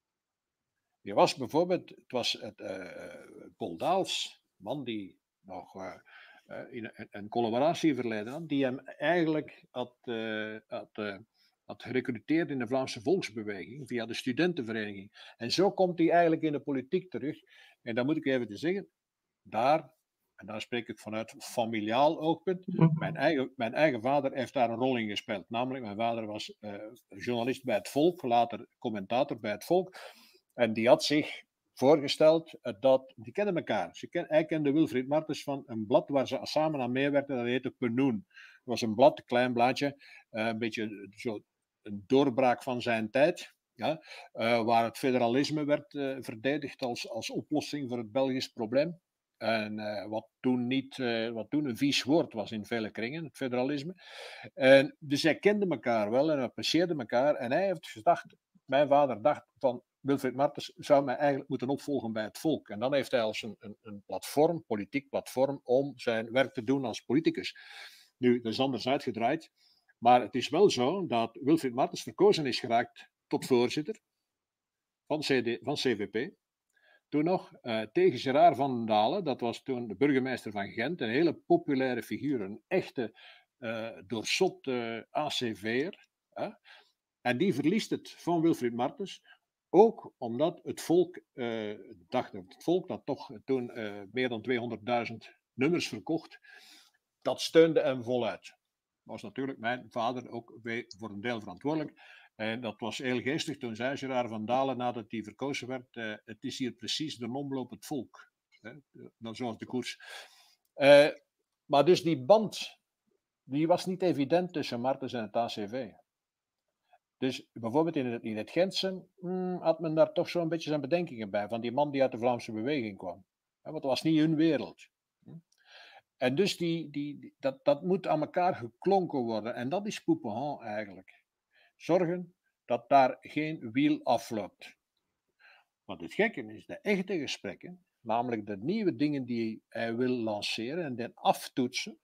Die was bijvoorbeeld, het was het, uh, Paul Daals, man die nog uh, uh, in een, een collaboratieverleden had, die hem eigenlijk had, uh, had, uh, had gerecruiteerd in de Vlaamse volksbeweging via de studentenvereniging. En zo komt hij eigenlijk in de politiek terug. En dan moet ik even te zeggen, daar, en daar spreek ik vanuit familiaal oogpunt, mijn eigen, mijn eigen vader heeft daar een rol in gespeeld. Namelijk, mijn vader was uh, journalist bij het Volk, later commentator bij het Volk. En die had zich voorgesteld dat, die kenden elkaar. Ze ken, hij kende Wilfried Martens van een blad waar ze samen aan meewerkten, dat heette Penoen. Het was een blad, een klein blaadje, uh, een beetje zo een doorbraak van zijn tijd. Ja, uh, waar het federalisme werd uh, verdedigd als, als oplossing voor het Belgisch probleem. En uh, wat, toen niet, uh, wat toen een vies woord was in vele kringen, het federalisme. En, dus zij kenden elkaar wel en apprecieerden elkaar. En hij heeft gedacht, mijn vader dacht van, Wilfried Martens zou mij eigenlijk moeten opvolgen bij het Volk. En dan heeft hij als een, een, een platform, politiek platform, om zijn werk te doen als politicus. Nu, dat is anders uitgedraaid. Maar het is wel zo dat Wilfried Martens verkozen is geraakt tot voorzitter van, C D, van C V P. Toen nog uh, tegen Gerard van Dalen, dat was toen de burgemeester van Gent, een hele populaire figuur, een echte uh, doorzotte A C V'er. Uh, en die verliest het van Wilfried Martens, ook omdat het volk, uh, dacht het volk dat toch toen uh, meer dan tweehonderdduizend nummers verkocht, dat steunde hem voluit. Was natuurlijk mijn vader ook voor een deel verantwoordelijk. En dat was heel geestig. Toen zei Gerard van Dalen, nadat hij verkozen werd, uh, het is hier precies de omloop het volk. Hè? Dan zoals de koers. Uh, maar dus die band, die was niet evident tussen Martens en het A C V. Dus bijvoorbeeld in het, in het Gentse hmm, had men daar toch zo'n beetje zijn bedenkingen bij. Van die man die uit de Vlaamse beweging kwam. Hè? Want dat was niet hun wereld. En dus die, die, die, dat, dat moet aan elkaar geklonken worden. En dat is Poupenhan eigenlijk. Zorgen dat daar geen wiel afloopt. Want het gekke is, de echte gesprekken, namelijk de nieuwe dingen die hij wil lanceren en dan aftoetsen,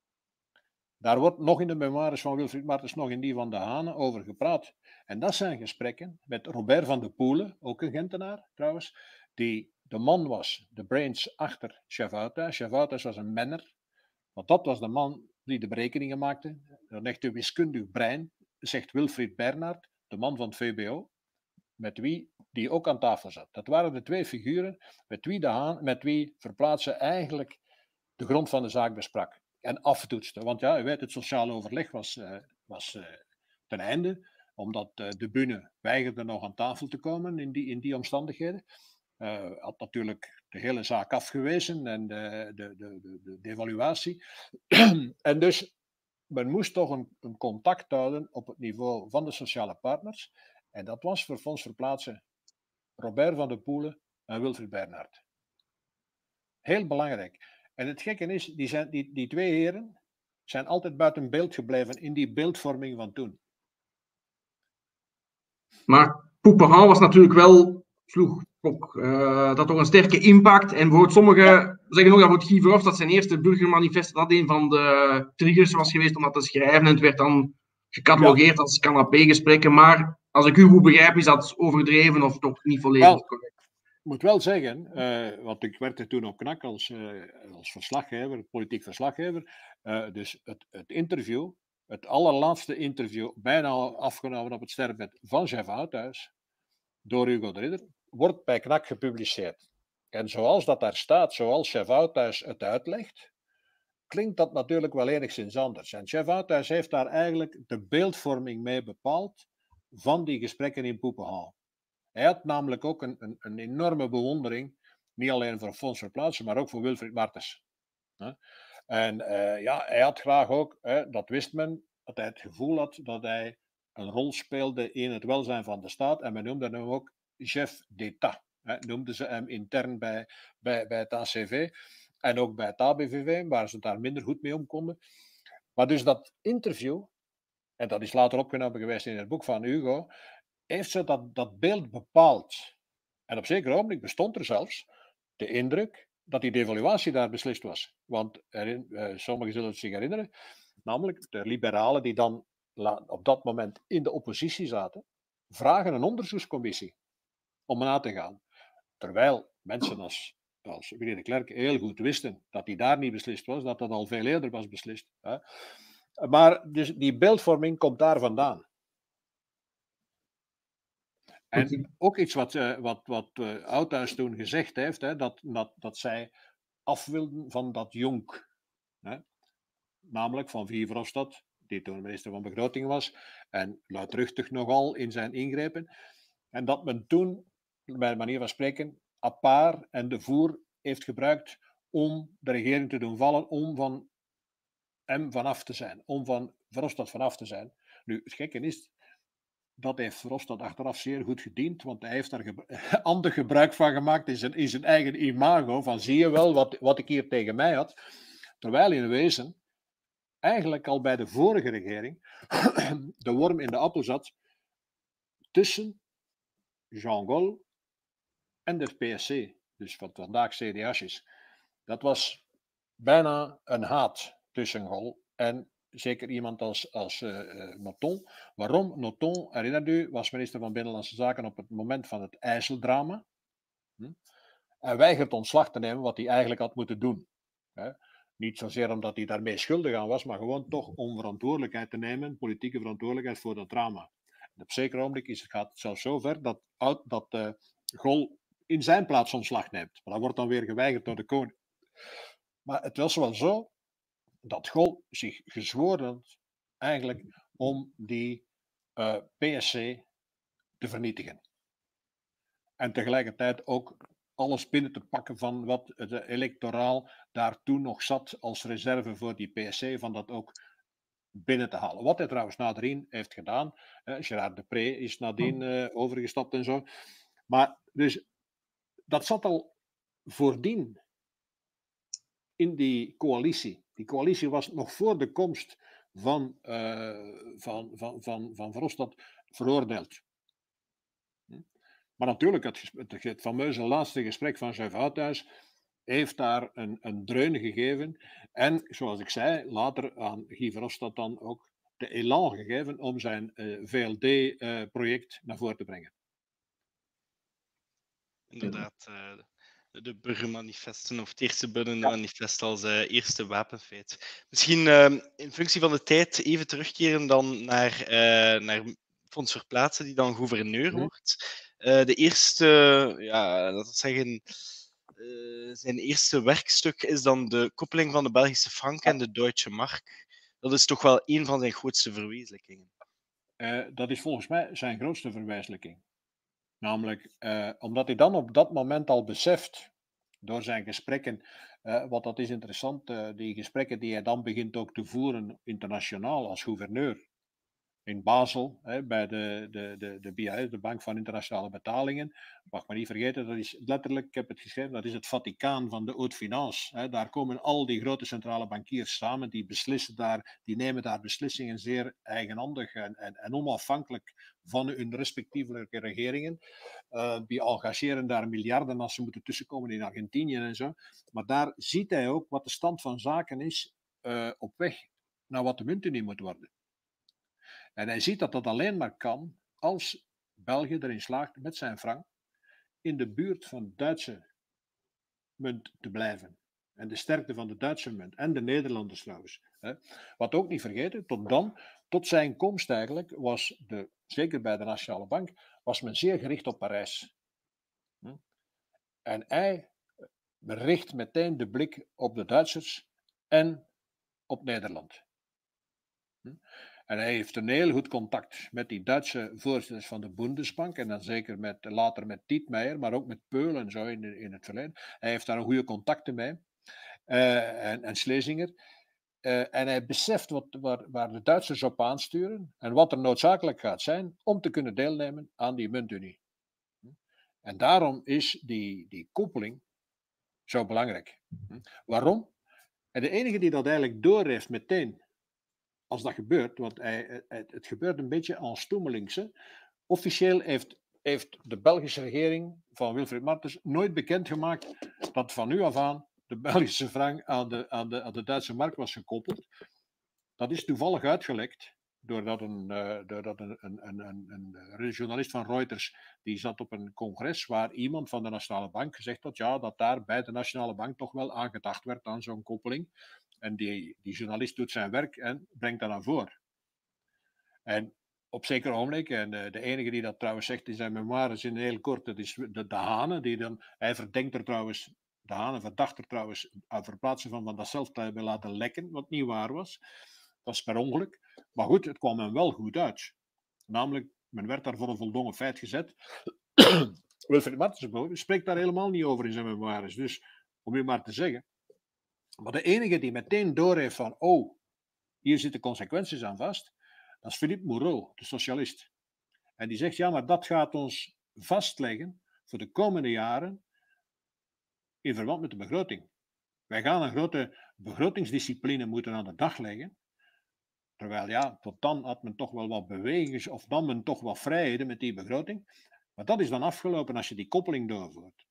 daar wordt nog in de memoires van Wilfried Martens, nog in die van de Hane, over gepraat. En dat zijn gesprekken met Robert van de Poele, ook een Gentenaar trouwens, die de man was, de brains achter Chef Oudhuis. Chef Oudhuis was een menner, want dat was de man die de berekeningen maakte. Een echte wiskundig brein, zegt Wilfried Bernhard, de man van het V B O. met wie die ook aan tafel zat. Dat waren de twee figuren met wie, de Haan, met wie Verplaatsen eigenlijk de grond van de zaak besprak en aftoetste. Want ja, u weet, het sociale overleg was, uh, was uh, ten einde, omdat uh, de Bune weigerde nog aan tafel te komen in die, in die omstandigheden. Uh, had natuurlijk de hele zaak afgewezen en de, de, de, de, de, de evaluatie. En dus, men moest toch een, een contact houden op het niveau van de sociale partners. En dat was voor Fonds Verplaatsen Robert van de Poele en Wilfried Bernhard. Heel belangrijk. En het gekke is, die, zijn, die, die twee heren zijn altijd buiten beeld gebleven in die beeldvorming van toen. Maar Poepenhaal was natuurlijk wel, sloeg ook, uh, dat toch een sterke impact. En voor sommigen ja. zeggen ook dat voor Guy Verhofstadt zijn eerste burgermanifest dat een van de triggers was geweest om dat te schrijven. En het werd dan gecatalogeerd ja. als canapé-gesprekken. Maar als ik u goed begrijp, is dat overdreven of toch niet volledig well, correct? Ik moet wel zeggen, uh, want ik werkte toen op Knak als, uh, als verslaggever, politiek verslaggever. Uh, dus het, het interview, het allerlaatste interview, bijna afgenomen op het sterfbed van Jeff Oudhuis, door Hugo de Ridder, wordt bij Knak gepubliceerd. En zoals dat daar staat, zoals Jeff Oudhuis het uitlegt, klinkt dat natuurlijk wel enigszins anders. En Jeff Oudhuis heeft daar eigenlijk de beeldvorming mee bepaald van die gesprekken in Poepenhaal. Hij had namelijk ook een, een, een enorme bewondering, niet alleen voor Fonds Verplaatsen, maar ook voor Wilfried Martens. En uh, ja, hij had graag ook, hè, dat wist men, dat hij het gevoel had dat hij een rol speelde in het welzijn van de staat. En men noemde hem ook chef d'État. Hè, noemden ze hem intern bij, bij, bij het A C V en ook bij het A B V V, waar ze daar minder goed mee om konden. Maar dus dat interview, en dat is later opgenomen geweest in het boek van Hugo, heeft ze dat, dat beeld bepaald. En op zeker ogenblik bestond er zelfs de indruk dat die devaluatie daar beslist was. Want er, uh, sommigen zullen het zich herinneren, namelijk de liberalen die dan la, op dat moment in de oppositie zaten, vragen een onderzoekscommissie om na te gaan. Terwijl mensen als, als Willy de Klerk heel goed wisten dat die daar niet beslist was, dat dat al veel eerder was beslist. Hè. Maar dus die beeldvorming komt daar vandaan. En ook iets wat, uh, wat, wat uh, Oudhuis toen gezegd heeft, hè, dat, dat, dat zij af wilden van dat jonk. Hè. Namelijk van Guy Verhofstadt, die toen minister van Begroting was, en luidruchtig nogal in zijn ingrepen. En dat men toen, bij de manier van spreken, Appart en de voer heeft gebruikt om de regering te doen vallen, om van hem vanaf te zijn, om van Verhofstadt vanaf te zijn. Nu, het gekke is, dat heeft Verhofstadt achteraf zeer goed gediend, want hij heeft daar ge- ander gebruik van gemaakt in zijn, in zijn eigen imago, van zie je wel wat, wat ik hier tegen mij had. Terwijl in wezen, eigenlijk al bij de vorige regering, de worm in de appel zat tussen Jean Gol en de P S C, dus wat vandaag C D A is. Dat was bijna een haat tussen Gol en zeker iemand als, als uh, Nothomb. Waarom? Nothomb, herinnert u, was minister van Binnenlandse Zaken op het moment van het IJsseldrama. Hm? En weigert ontslag te nemen wat hij eigenlijk had moeten doen. Hè? Niet zozeer omdat hij daarmee schuldig aan was, maar gewoon toch om verantwoordelijkheid te nemen, politieke verantwoordelijkheid voor dat drama. En op zeker ogenblik is het, gaat het zelfs zo ver dat, dat uh, Gol in zijn plaats ontslag neemt. Maar dat wordt dan weer geweigerd door de koning. Maar het was wel zo dat Gol zich gezworen had eigenlijk om die uh, P S C te vernietigen. En tegelijkertijd ook alles binnen te pakken van wat het electoraal daar toen nog zat als reserve voor die P S C, van dat ook binnen te halen. Wat hij trouwens nadien heeft gedaan. Uh, Gerard Depré is nadien uh, overgestapt en zo. Maar dus, dat zat al voordien in die coalitie. Die coalitie was nog voor de komst van, uh, van, van, van, van Verhofstadt veroordeeld. Maar natuurlijk, het, het, het fameuze laatste gesprek van Jeff Oudhuis heeft daar een, een dreun gegeven. En, zoals ik zei, later aan Guy Verhofstadt dan ook de elan gegeven om zijn uh, V L D-project uh, naar voren te brengen. Inderdaad, uh, de burgermanifesten, of het eerste burgermanifest als uh, eerste wapenfeit. Misschien uh, in functie van de tijd even terugkeren dan naar, uh, naar Fonds Verplaatsen, die dan gouverneur Ja. wordt. Uh, de eerste, ja, laten we zeggen, uh, zijn eerste werkstuk is dan de koppeling van de Belgische frank en de Duitse mark. Dat is toch wel een van zijn grootste verwezenlijkingen. Uh, dat is volgens mij zijn grootste verwezenlijking. Namelijk, uh, omdat hij dan op dat moment al beseft, door zijn gesprekken, uh, want dat is interessant, uh, die gesprekken die hij dan begint ook te voeren internationaal als gouverneur. In Basel, hè, bij de, de, de, de B I S, de Bank van Internationale Betalingen. Mag maar niet vergeten, dat is letterlijk, ik heb het geschreven, dat is het Vaticaan van de haute finance. Hè. Daar komen al die grote centrale bankiers samen, die beslissen daar, die nemen daar beslissingen zeer eigenhandig en, en, en onafhankelijk van hun respectievelijke regeringen. Uh, die engageren daar miljarden als ze moeten tussenkomen in Argentinië en zo. Maar daar ziet hij ook wat de stand van zaken is uh, op weg naar wat de muntunie moet worden. En hij ziet dat dat alleen maar kan als België erin slaagt met zijn frank in de buurt van de Duitse munt te blijven. En de sterkte van de Duitse munt. En de Nederlanders trouwens. Wat ook niet vergeten, tot dan, tot zijn komst eigenlijk, was de, zeker bij de Nationale Bank, was men zeer gericht op Parijs. En hij richt meteen de blik op de Duitsers en op Nederland. En hij heeft een heel goed contact met die Duitse voorzitters van de Bundesbank. En dan zeker met, later met Tietmeyer, maar ook met Peul en zo in, in het verleden. Hij heeft daar een goede contacten mee. Uh, en, en Schlesinger. Uh, en hij beseft wat, waar, waar de Duitsers op aansturen. En wat er noodzakelijk gaat zijn om te kunnen deelnemen aan die muntunie. En daarom is die, die koppeling zo belangrijk. Waarom? En de enige die dat eigenlijk doorheeft meteen, als dat gebeurt, want hij, het, het gebeurt een beetje als stoemelingse. Officieel heeft, heeft de Belgische regering van Wilfried Martens nooit bekendgemaakt dat van nu af aan de Belgische frank aan de, aan de, aan de Duitse mark was gekoppeld. Dat is toevallig uitgelekt doordat een, uh, doordat een, een, een, een, een journalist van Reuters, die zat op een congres waar iemand van de Nationale Bank gezegd had, ja, dat daar bij de Nationale Bank toch wel aangedacht werd aan zo'n koppeling. En die, die journalist doet zijn werk en brengt dat naar voren. En op zeker ogenblik, en de, de enige die dat trouwens zegt in zijn memoires in heel kort, dat is de, de Hane, die dan, hij verdenkt er trouwens, de Hane verdacht er trouwens aan verplaatsen van, van dat zelf te hebben laten lekken, wat niet waar was. Dat is per ongeluk. Maar goed, het kwam hem wel goed uit. Namelijk, men werd daar voor een voldongen feit gezet. Wilfried Martens spreekt daar helemaal niet over in zijn memoires. Dus, om u maar te zeggen. Maar de enige die meteen doorheeft van, oh, hier zitten consequenties aan vast, dat is Philippe Moreau, de socialist. En die zegt, ja, maar dat gaat ons vastleggen voor de komende jaren in verband met de begroting. Wij gaan een grote begrotingsdiscipline moeten aan de dag leggen. Terwijl ja, tot dan had men toch wel wat beweging, of dan men toch wat vrijheden met die begroting. Maar dat is dan afgelopen als je die koppeling doorvoert.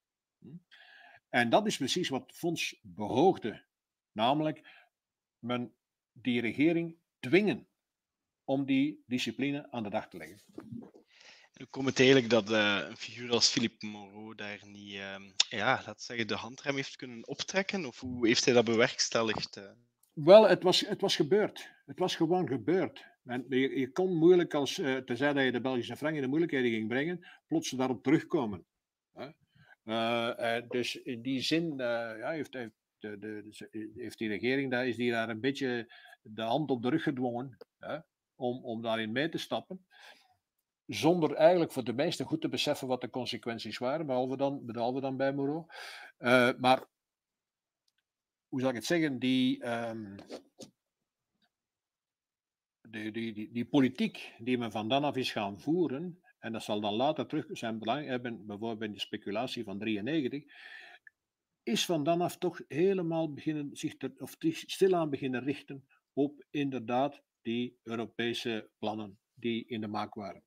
En dat is precies wat het fonds behoogde. Namelijk, men die regering dwingen om die discipline aan de dag te leggen. Hoe komt het eigenlijk dat uh, een figuur als Philippe Moreau daar niet, uh, ja, laten zeggen, de handrem heeft kunnen optrekken? Of hoe heeft hij dat bewerkstelligd? Uh? Wel, het was, het was gebeurd. Het was gewoon gebeurd. En je, je kon moeilijk, als, uh, tenzij dat je de Belgische frank in de moeilijkheden ging brengen, plots daarop terugkomen. Uh, uh, dus in die zin uh, ja, heeft, heeft, de, de, heeft die regering, daar, is die daar een beetje de hand op de rug gedwongen, uh, om, om daarin mee te stappen. Zonder eigenlijk voor de meesten goed te beseffen wat de consequenties waren, behalve dan, behalve dan bij Moreau. Uh, maar hoe zal ik het zeggen, die, um, die, die, die, die politiek die men van dan af is gaan voeren, en dat zal dan later terug zijn belang hebben, bijvoorbeeld in de speculatie van drieënnegentig, is van dan af toch helemaal beginnen, zich ter, of stilaan beginnen richten op inderdaad die Europese plannen die in de maak waren.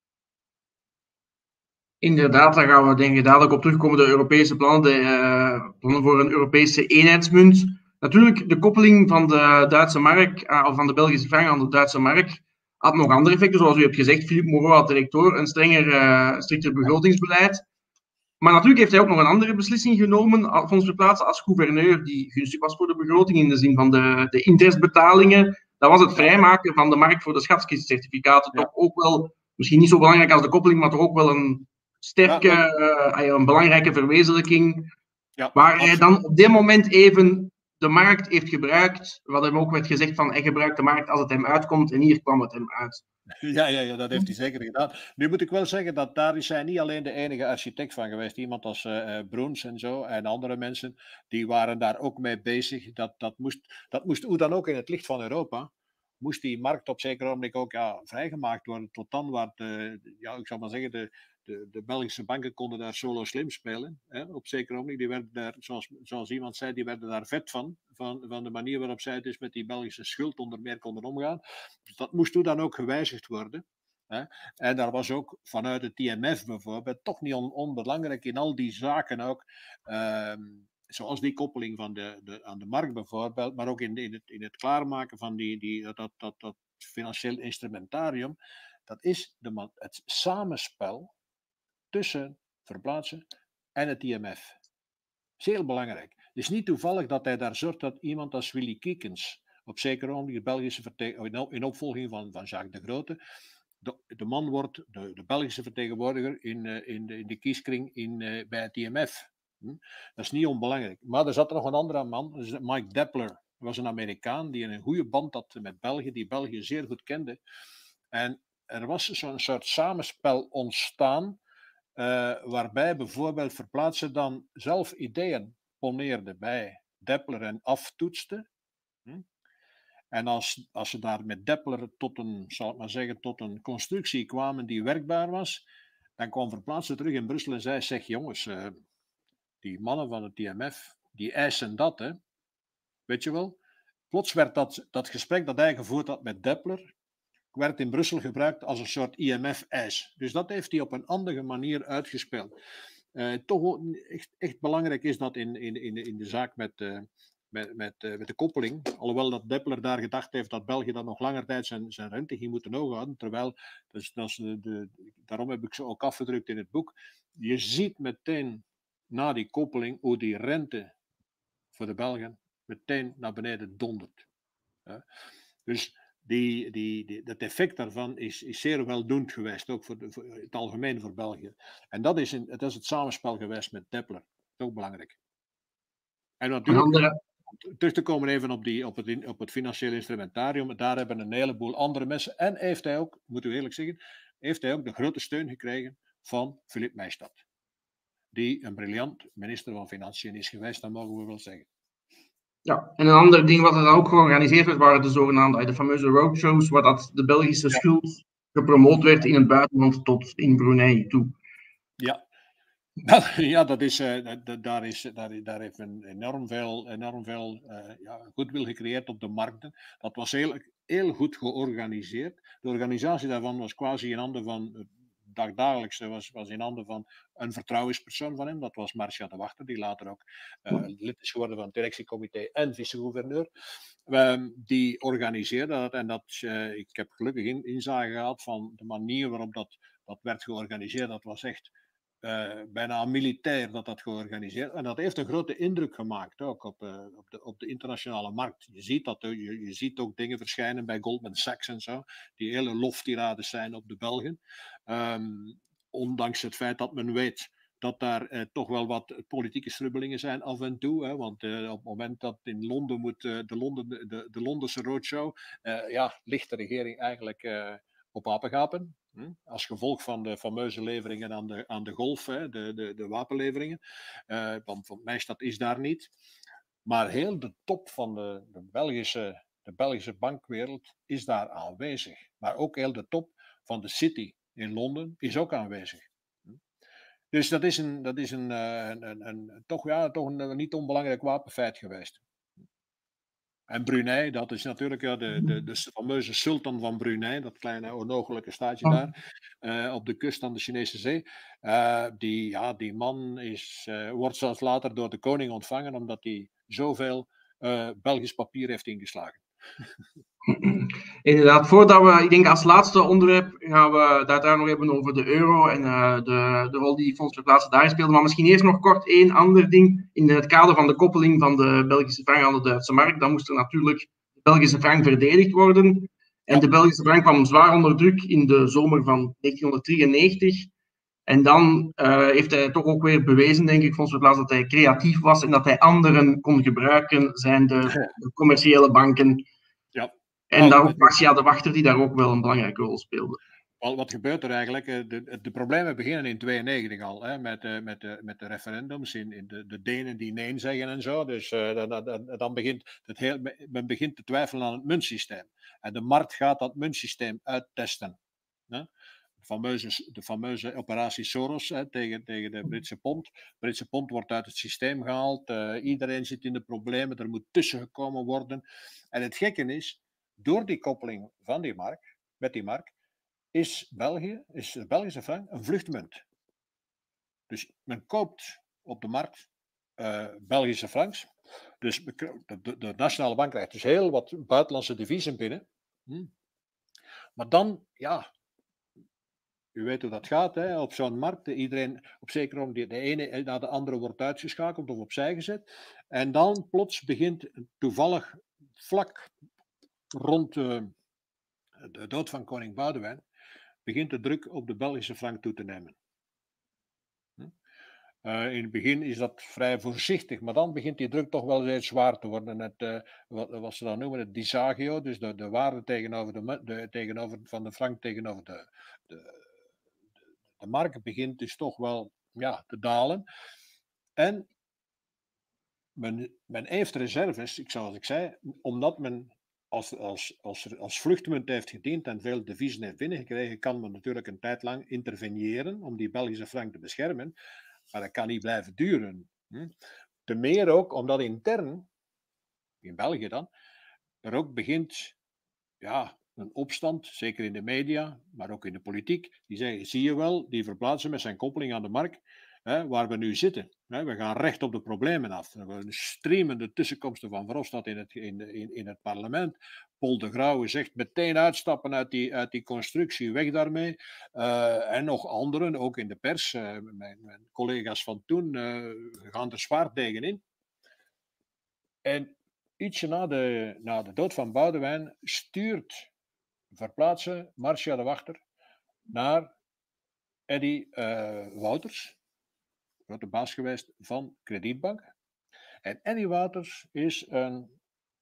Inderdaad, daar gaan we denk ik dadelijk op terugkomen, de Europese plannen, de uh, plannen voor een Europese eenheidsmunt. Natuurlijk, de koppeling van de Duitse mark, uh, of van de Belgische frank aan de Duitse mark, had nog andere effecten, zoals u hebt gezegd. Philippe Moreau had directeur een strenger, uh, strikter begrotingsbeleid. Maar natuurlijk heeft hij ook nog een andere beslissing genomen, Alfons Verplaatsen als gouverneur, die gunstig was voor de begroting, in de zin van de, de interestbetalingen. Dat was het vrijmaken van de markt voor de schatkistcertificaten. Ja. Toch ook wel, misschien niet zo belangrijk als de koppeling, maar toch ook wel een sterke, Ja, uh, een belangrijke verwezenlijking, ja, waar absoluut. hij dan op dit moment even de markt heeft gebruikt, wat hem ook werd gezegd van hij gebruikt de markt als het hem uitkomt en hier kwam het hem uit. Ja, ja, ja, dat heeft hij zeker gedaan. Nu moet ik wel zeggen dat daar is hij niet alleen de enige architect van geweest. Iemand als uh, Broens en zo en andere mensen, die waren daar ook mee bezig. Dat, dat, moest, dat moest hoe dan ook in het licht van Europa, moest die markt op zeker ogenblik ook ja, vrijgemaakt worden. Tot dan waar de, ja, ik zou maar zeggen, de, de, de Belgische banken konden daar solo slim spelen. Hè, op zeker ogenblik. Die werden daar, zoals, zoals iemand zei, die werden daar vet van. Van, van de manier waarop zij dus met die Belgische schuld onder meer konden omgaan. Dus dat moest toen dan ook gewijzigd worden. Hè. En daar was ook vanuit het I M F bijvoorbeeld, toch niet on, onbelangrijk in al die zaken ook, uh, zoals die koppeling van de, de, aan de markt bijvoorbeeld, maar ook in, in, het, in het klaarmaken van die, die, dat, dat, dat financieel instrumentarium, dat is de, het samenspel tussen verplaatsen en het I M F. Dat is heel belangrijk. Het is niet toevallig dat hij daar zorgt dat iemand als Willy Kiekens, op zeker ogenblik de Belgische vertegenwoordiger, in opvolging van, van Jacques de Grote, de, de man wordt de, de Belgische vertegenwoordiger in, uh, in, de, in de kieskring in, uh, bij het I M F. Hm? Dat is niet onbelangrijk. Maar er zat er nog een andere man, dat is Mike Depler. Dat was een Amerikaan die een goede band had met België, die België zeer goed kende. En er was zo'n soort samenspel ontstaan, Uh, waarbij bijvoorbeeld verplaatsen dan zelf ideeën poneerde bij Depler en aftoetste. Hm? En als, als ze daar met Depler tot een, zal ik maar zeggen, tot een constructie kwamen die werkbaar was, dan kwam verplaatsen terug in Brussel en zei, zeg jongens, uh, die mannen van het I M F, die eisen dat, hè. Weet je wel? Plots werd dat, dat gesprek dat hij gevoerd had met Depler, werd in Brussel gebruikt als een soort I M F-eis. Dus dat heeft hij op een andere manier uitgespeeld. Uh, toch echt, echt belangrijk is dat in, in, in, in de zaak met, uh, met, met, uh, met de koppeling. Alhoewel dat Depler daar gedacht heeft dat België dan nog langer tijd zijn, zijn rente ging moeten hoog houden. Terwijl, dus, dat is de, de, daarom heb ik ze ook afgedrukt in het boek. Je ziet meteen na die koppeling hoe die rente voor de Belgen meteen naar beneden dondert. Uh, dus Die, die, die, dat effect daarvan is, is zeer weldoend geweest, ook voor, de, voor het algemeen voor België. En dat is, in, dat is het samenspel geweest met Depler. Dat is ook belangrijk. En natuurlijk, andere... terug te komen even op, die, op, het, op het financiële instrumentarium, daar hebben een heleboel andere mensen, en heeft hij ook, moeten we eerlijk zeggen, heeft hij ook de grote steun gekregen van Philippe Maystadt, die een briljant minister van Financiën is geweest, dat mogen we wel zeggen. Ja, en een ander ding wat er dan ook georganiseerd werd, waren de zogenaamde, de fameuze roadshows, waar dat de Belgische ja. schuld gepromoot werd in het buitenland tot in Brunei toe. Ja, ja dat is, uh, dat, daar, is, daar, daar heeft men enorm veel, enorm veel uh, ja, goodwill gecreëerd op de markten. Dat was heel, heel goed georganiseerd. De organisatie daarvan was quasi in handen van... dagdagelijkse was, was in handen van een vertrouwenspersoon van hem. Dat was Marcia de Wachter, die later ook uh, lid is geworden van het directiecomité en vice-gouverneur. Uh, die organiseerde dat en dat, uh, ik heb gelukkig in, inzage gehad van de manier waarop dat, dat werd georganiseerd. Dat was echt uh, bijna militair dat dat georganiseerd. En dat heeft een grote indruk gemaakt ook op, uh, op, de, op de internationale markt. Je ziet, dat, je, je ziet ook dingen verschijnen bij Goldman Sachs en zo, die hele loftirades zijn op de Belgen. Um, ondanks het feit dat men weet dat daar eh, toch wel wat politieke strubbelingen zijn af en toe. Hè, want uh, op het moment dat in Londen moet uh, de, Londen, de, de Londense roadshow, uh, ja, ligt de regering eigenlijk uh, op apengapen. Hm? Als gevolg van de fameuze leveringen aan de, aan de golf, hè, de, de, de wapenleveringen. Uh, want van Maystadt is daar niet. Maar heel de top van de, de, Belgische, de Belgische bankwereld is daar aanwezig. Maar ook heel de top van de City in Londen is ook aanwezig. Dus dat is een, dat is een, een, een, een, toch, ja, toch een niet onbelangrijk wapenfeit geweest. En Brunei, dat is natuurlijk ja, de, de, de fameuze sultan van Brunei, dat kleine onogelijke staatje daar, uh, op de kust aan de Chinese Zee. Uh, die, ja, die man is, uh, wordt zelfs later door de koning ontvangen, omdat hij zoveel uh, Belgisch papier heeft ingeslagen. Inderdaad, voordat we, ik denk als laatste onderwerp, gaan we daar, daar nog hebben over de euro en uh, de, de rol die Fonds Verplaatsen daarin speelde. Maar misschien eerst nog kort één ander ding. In het kader van de koppeling van de Belgische frank aan de Duitse markt, dan moest er natuurlijk de Belgische frank verdedigd worden. En de Belgische frank kwam zwaar onder druk in de zomer van negentienhonderddrieënnegentig. En dan uh, heeft hij toch ook weer bewezen, denk ik, volgens het laatst, dat hij creatief was en dat hij anderen kon gebruiken, zijn de, de commerciële banken. Ja. En Wel, daar ook Marcia de Wachter, die daar ook wel een belangrijke rol speelde. Wat, wat gebeurt er eigenlijk? De, de problemen beginnen in tweeënnegentig al, hè, met, uh, met, de, met de referendums, in, in de, de Denen die nee zeggen en zo. Dus uh, dan, dan, dan begint het heel, men begint te twijfelen aan het muntsysteem. En de markt gaat dat muntsysteem uittesten. Hè? De fameuze, de fameuze operatie Soros, hè, tegen, tegen de Britse pond. De Britse pond wordt uit het systeem gehaald. Uh, iedereen zit in de problemen. Er moet tussengekomen worden. En het gekke is, door die koppeling van die markt, met die markt, is België, is de Belgische frank een vluchtmunt. Dus men koopt op de markt uh, Belgische franks. Dus de, de, de nationale bank krijgt dus heel wat buitenlandse deviezen binnen. Hm. Maar dan, ja, u weet hoe dat gaat, hè, op zo'n markt. Iedereen, op zeker om de ene naar de andere wordt uitgeschakeld of opzij gezet. En dan plots begint toevallig vlak rond uh, de dood van koning Boudewijn, begint de druk op de Belgische frank toe te nemen. Uh, in het begin is dat vrij voorzichtig, maar dan begint die druk toch wel steeds zwaar te worden. Het, uh, wat, wat ze dan noemen het disagio, dus de, de waarde tegenover de, de, tegenover, van de frank tegenover de, de, de, de mark, begint dus toch wel ja, te dalen. En men, men heeft reserves, ik zoals ik zei, omdat men als, als, als, als vluchtmunt heeft gediend en veel deviezen heeft binnengekregen, kan men natuurlijk een tijd lang interveneren om die Belgische frank te beschermen. Maar dat kan niet blijven duren. Hm? Te meer ook omdat intern, in België dan, er ook begint ja, een opstand, zeker in de media, maar ook in de politiek. Die zeggen, zie je wel, die verplaatsen met zijn koppeling aan de markt, hè, waar we nu zitten. Hè, we gaan recht op de problemen af. We streamen de tussenkomsten van Verhofstadt in het, in, in, in het parlement. Paul de Grauwe zegt meteen uitstappen uit die, uit die constructie, weg daarmee. Uh, en nog anderen, ook in de pers, uh, mijn, mijn collega's van toen, uh, gaan er zwaar tegenin. En ietsje na de, na de dood van Boudewijn stuurt verplaatsen Marcia de Wachter naar Eddy uh, Wouters, grote baas geweest van Kredietbank. En Eddy Wouters is een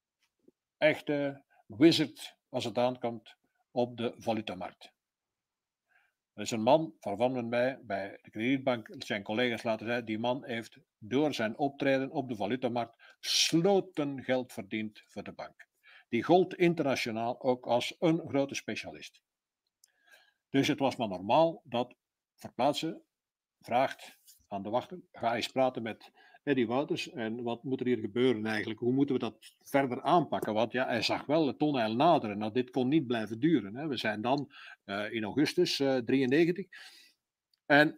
echte wizard als het aankomt op de valutamarkt. Dat is een man waarvan men mij bij de Kredietbank zijn collega's laten zeggen, die man heeft door zijn optreden op de valutamarkt sloten geld verdiend voor de bank. Die gold internationaal ook als een grote specialist. Dus het was maar normaal dat verplaatsen vraagt aan de wachter, ga eens praten met Eddy Wouters en wat moet er hier gebeuren eigenlijk? Hoe moeten we dat verder aanpakken? Want ja, hij zag wel het toneel naderen. Nou, dit kon niet blijven duren. Hè. We zijn dan uh, in augustus uh, drieënnegentig. En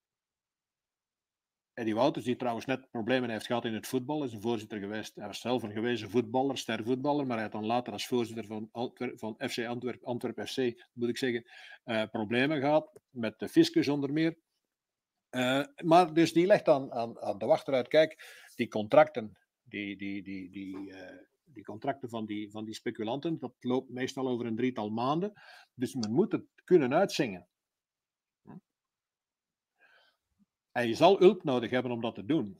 Eddy Wouters, die trouwens net problemen heeft gehad in het voetbal, is een voorzitter geweest. Hij was zelf een gewezen voetballer, stervoetballer, maar hij had dan later als voorzitter van, Antwerp, van F C Antwerp, Antwerp F C, moet ik zeggen, uh, problemen gehad met de fiscus onder meer. Uh, maar dus die legt aan, aan, aan de wachter uit, kijk, die contracten, die, die, die, die, uh, die contracten van die, van die speculanten, dat loopt meestal over een drietal maanden. Dus men moet het kunnen uitzingen. En je zal hulp nodig hebben om dat te doen.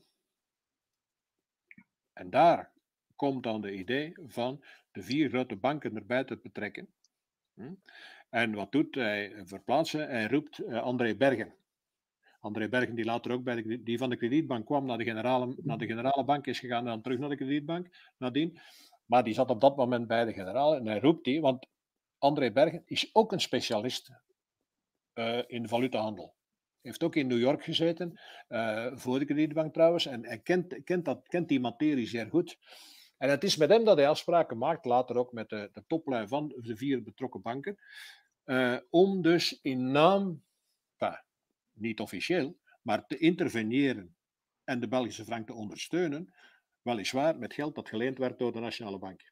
En daar komt dan de idee van de vier grote banken erbij te betrekken. En wat doet hij? Verplaatsen, hij roept uh, André Bergen. André Bergen, die later ook bij de, die van de Kredietbank kwam, naar de, generale, naar de generale bank is gegaan en dan terug naar de Kredietbank nadien. Maar die zat op dat moment bij de generale en hij roept die, want André Bergen is ook een specialist uh, in de valutahandel. Heeft ook in New York gezeten, uh, voor de Kredietbank trouwens, en hij kent, kent, dat, kent die materie zeer goed. En het is met hem dat hij afspraken maakt, later ook met de, de toplui van de vier betrokken banken, uh, om dus in naam, enfin, niet officieel, maar te interveneren en de Belgische frank te ondersteunen, weliswaar met geld dat geleend werd door de Nationale Bank.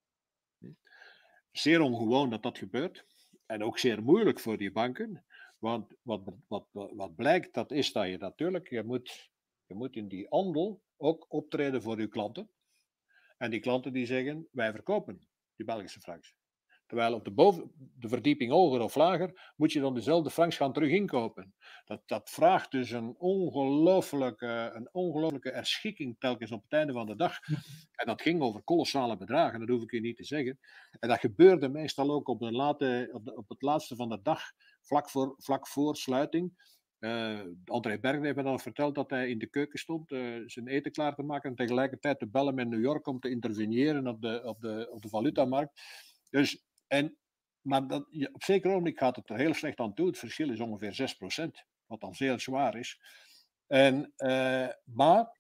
Zeer ongewoon dat dat gebeurt en ook zeer moeilijk voor die banken, want wat, wat, wat blijkt, dat is dat je natuurlijk, je moet, je moet in die handel ook optreden voor je klanten en die klanten die zeggen, wij verkopen die Belgische franks. Terwijl op de, boven, de verdieping hoger of lager moet je dan dezelfde francs gaan terug inkopen. Dat, dat vraagt dus een ongelooflijke, een ongelooflijke erschikking telkens op het einde van de dag. En dat ging over kolossale bedragen, dat hoef ik u niet te zeggen. En dat gebeurde meestal ook op, de late, op, de, op het laatste van de dag, vlak voor, vlak voor sluiting. Uh, André Bergen heeft me dan verteld dat hij in de keuken stond uh, zijn eten klaar te maken en tegelijkertijd te bellen met New York om te interveneren op de, op de, op de valutamarkt. Dus, en, maar dat, op zeker ogenblik gaat het er heel slecht aan toe. Het verschil is ongeveer zes procent, wat dan zeer zwaar is. En, uh, maar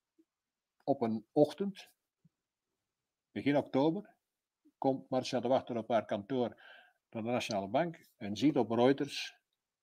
op een ochtend, begin oktober, komt Marcia de Wachter op haar kantoor naar de Nationale Bank en ziet op Reuters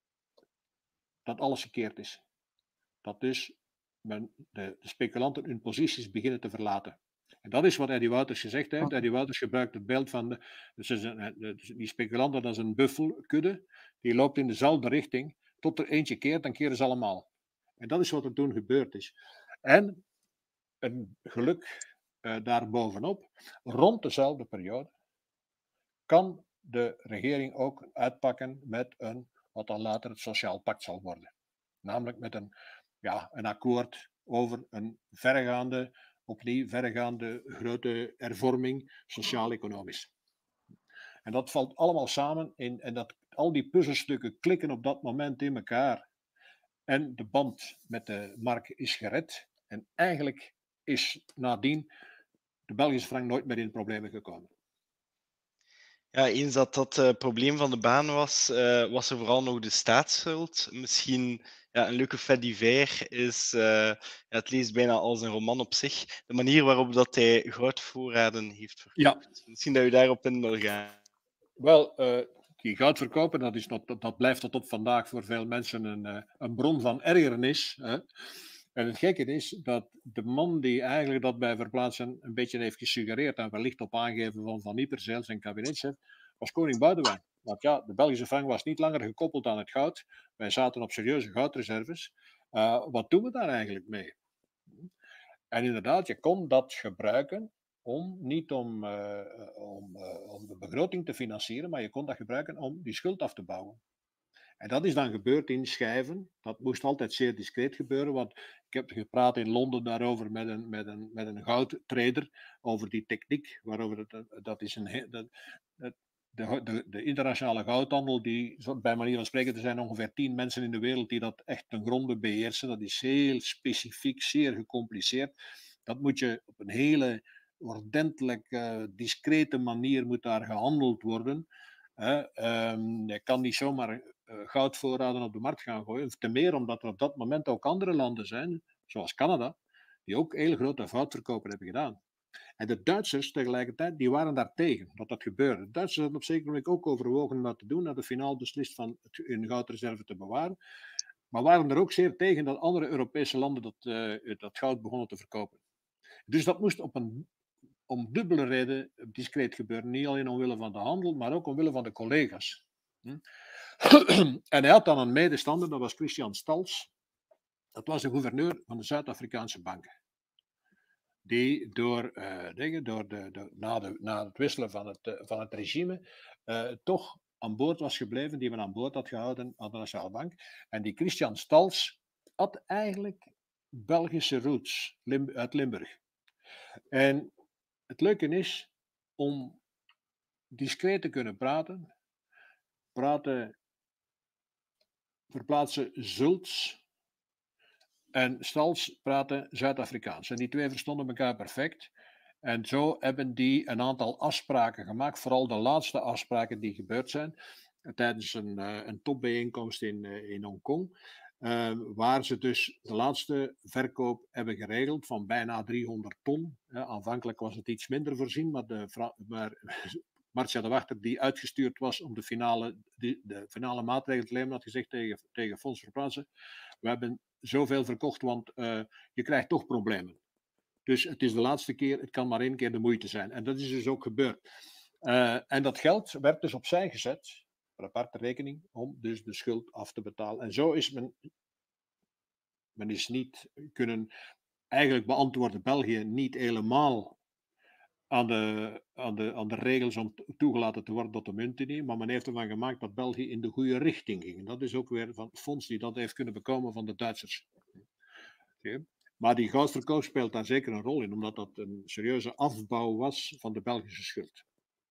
dat alles verkeerd is. Dat dus men, de, de speculanten hun posities beginnen te verlaten. En dat is wat Eddie Wouters gezegd heeft. Eddie Wouters gebruikt het beeld van de, dus een, die speculanten, dat is een buffelkudde, die loopt in dezelfde richting, tot er eentje keert, dan keren ze allemaal. En dat is wat er toen gebeurd is. En een geluk uh, daarbovenop, rond dezelfde periode, kan de regering ook uitpakken met een, wat dan later het Sociaal Pact zal worden. Namelijk met een, ja, een akkoord over een verregaande, opnieuw verregaande grote hervorming, sociaal-economisch. En dat valt allemaal samen in, en dat, al die puzzelstukken klikken op dat moment in elkaar. En de band met de mark is gered. En eigenlijk is nadien de Belgische frank nooit meer in de problemen gekomen. Ja, eens dat dat het uh, probleem van de baan was, uh, was er vooral nog de staatsschuld. Misschien ja, een leuke fait divers is, uh, ja, het leest bijna als een roman op zich, de manier waarop dat hij goudvoorraden heeft verkocht. Ja. Misschien dat u daarop in wil gaan. Wel, uh, die goudverkoper, dat, is nog, dat, dat blijft tot op vandaag voor veel mensen een, uh, een bron van ergernis. Hè? En het gekke is dat de man die eigenlijk dat bij verplaatsen een beetje heeft gesuggereerd en wellicht op aangeven van Van Ypersel, zijn kabinetchef, was koning Boudewijn. Want ja, de Belgische frank was niet langer gekoppeld aan het goud. Wij zaten op serieuze goudreserves. Uh, wat doen we daar eigenlijk mee? En inderdaad, je kon dat gebruiken om, niet om, uh, om, uh, om de begroting te financieren, maar je kon dat gebruiken om die schuld af te bouwen. En dat is dan gebeurd in schijven. Dat moest altijd zeer discreet gebeuren, want ik heb gepraat in Londen daarover met een, met een, met een goudtrader over die techniek, waarover het, dat is een... Dat, dat, de, de, de internationale goudhandel, die bij manier van spreken, er zijn ongeveer tien mensen in de wereld die dat echt ten gronde beheersen. Dat is heel specifiek, zeer gecompliceerd. Dat moet je op een hele ordentelijk, uh, discrete manier moet daar gehandeld worden. Uh, um, je kan niet zomaar uh, goudvoorraden op de markt gaan gooien. Ten meer omdat er op dat moment ook andere landen zijn, zoals Canada, die ook heel grote goudverkopen hebben gedaan. En de Duitsers tegelijkertijd, die waren daar tegen dat dat gebeurde. De Duitsers hadden op zeker moment ook overwogen dat te doen, dat de finaal beslist van het, hun goudreserve te bewaren. Maar waren er ook zeer tegen dat andere Europese landen dat, uh, dat goud begonnen te verkopen. Dus dat moest op een om dubbele reden discreet gebeuren. Niet alleen omwille van de handel, maar ook omwille van de collega's. Hm? En hij had dan een medestander, dat was Christian Stals. Dat was de gouverneur van de Zuid-Afrikaanse banken. Die door, uh, dingen, door de, de, na, de, na het wisselen van het, uh, van het regime uh, toch aan boord was gebleven, die men aan boord had gehouden aan de Nationale Bank. En die Christian Stals had eigenlijk Belgische roots Lim- uit Limburg. En het leuke is, om discreet te kunnen praten, praten, verplaatsen Zults en Stals praten Zuid-Afrikaans. En die twee verstonden elkaar perfect. En zo hebben die een aantal afspraken gemaakt, vooral de laatste afspraken die gebeurd zijn, tijdens een, uh, een topbijeenkomst in, uh, in Hongkong. Uh, waar ze dus de laatste verkoop hebben geregeld van bijna driehonderd ton. Uh, aanvankelijk was het iets minder voorzien, maar, de, maar Marcia de Wachter, die uitgestuurd was om de finale, de, de finale maatregelen te nemen, had gezegd tegen, tegen Fons Verplaatsen: we hebben zoveel verkocht, want uh, je krijgt toch problemen. Dus het is de laatste keer, het kan maar één keer de moeite zijn. En dat is dus ook gebeurd. Uh, en dat geld werd dus opzij gezet, voor aparte rekening, om dus de schuld af te betalen. En zo is men, men is niet kunnen eigenlijk beantwoorden, België niet helemaal aan de, aan, de, aan de regels om toegelaten te worden tot de muntunie, maar men heeft ervan gemaakt dat België in de goede richting ging. En dat is ook weer van het fonds die dat heeft kunnen bekomen van de Duitsers. Okay. Maar die goudverkoop speelt daar zeker een rol in, omdat dat een serieuze afbouw was van de Belgische schuld.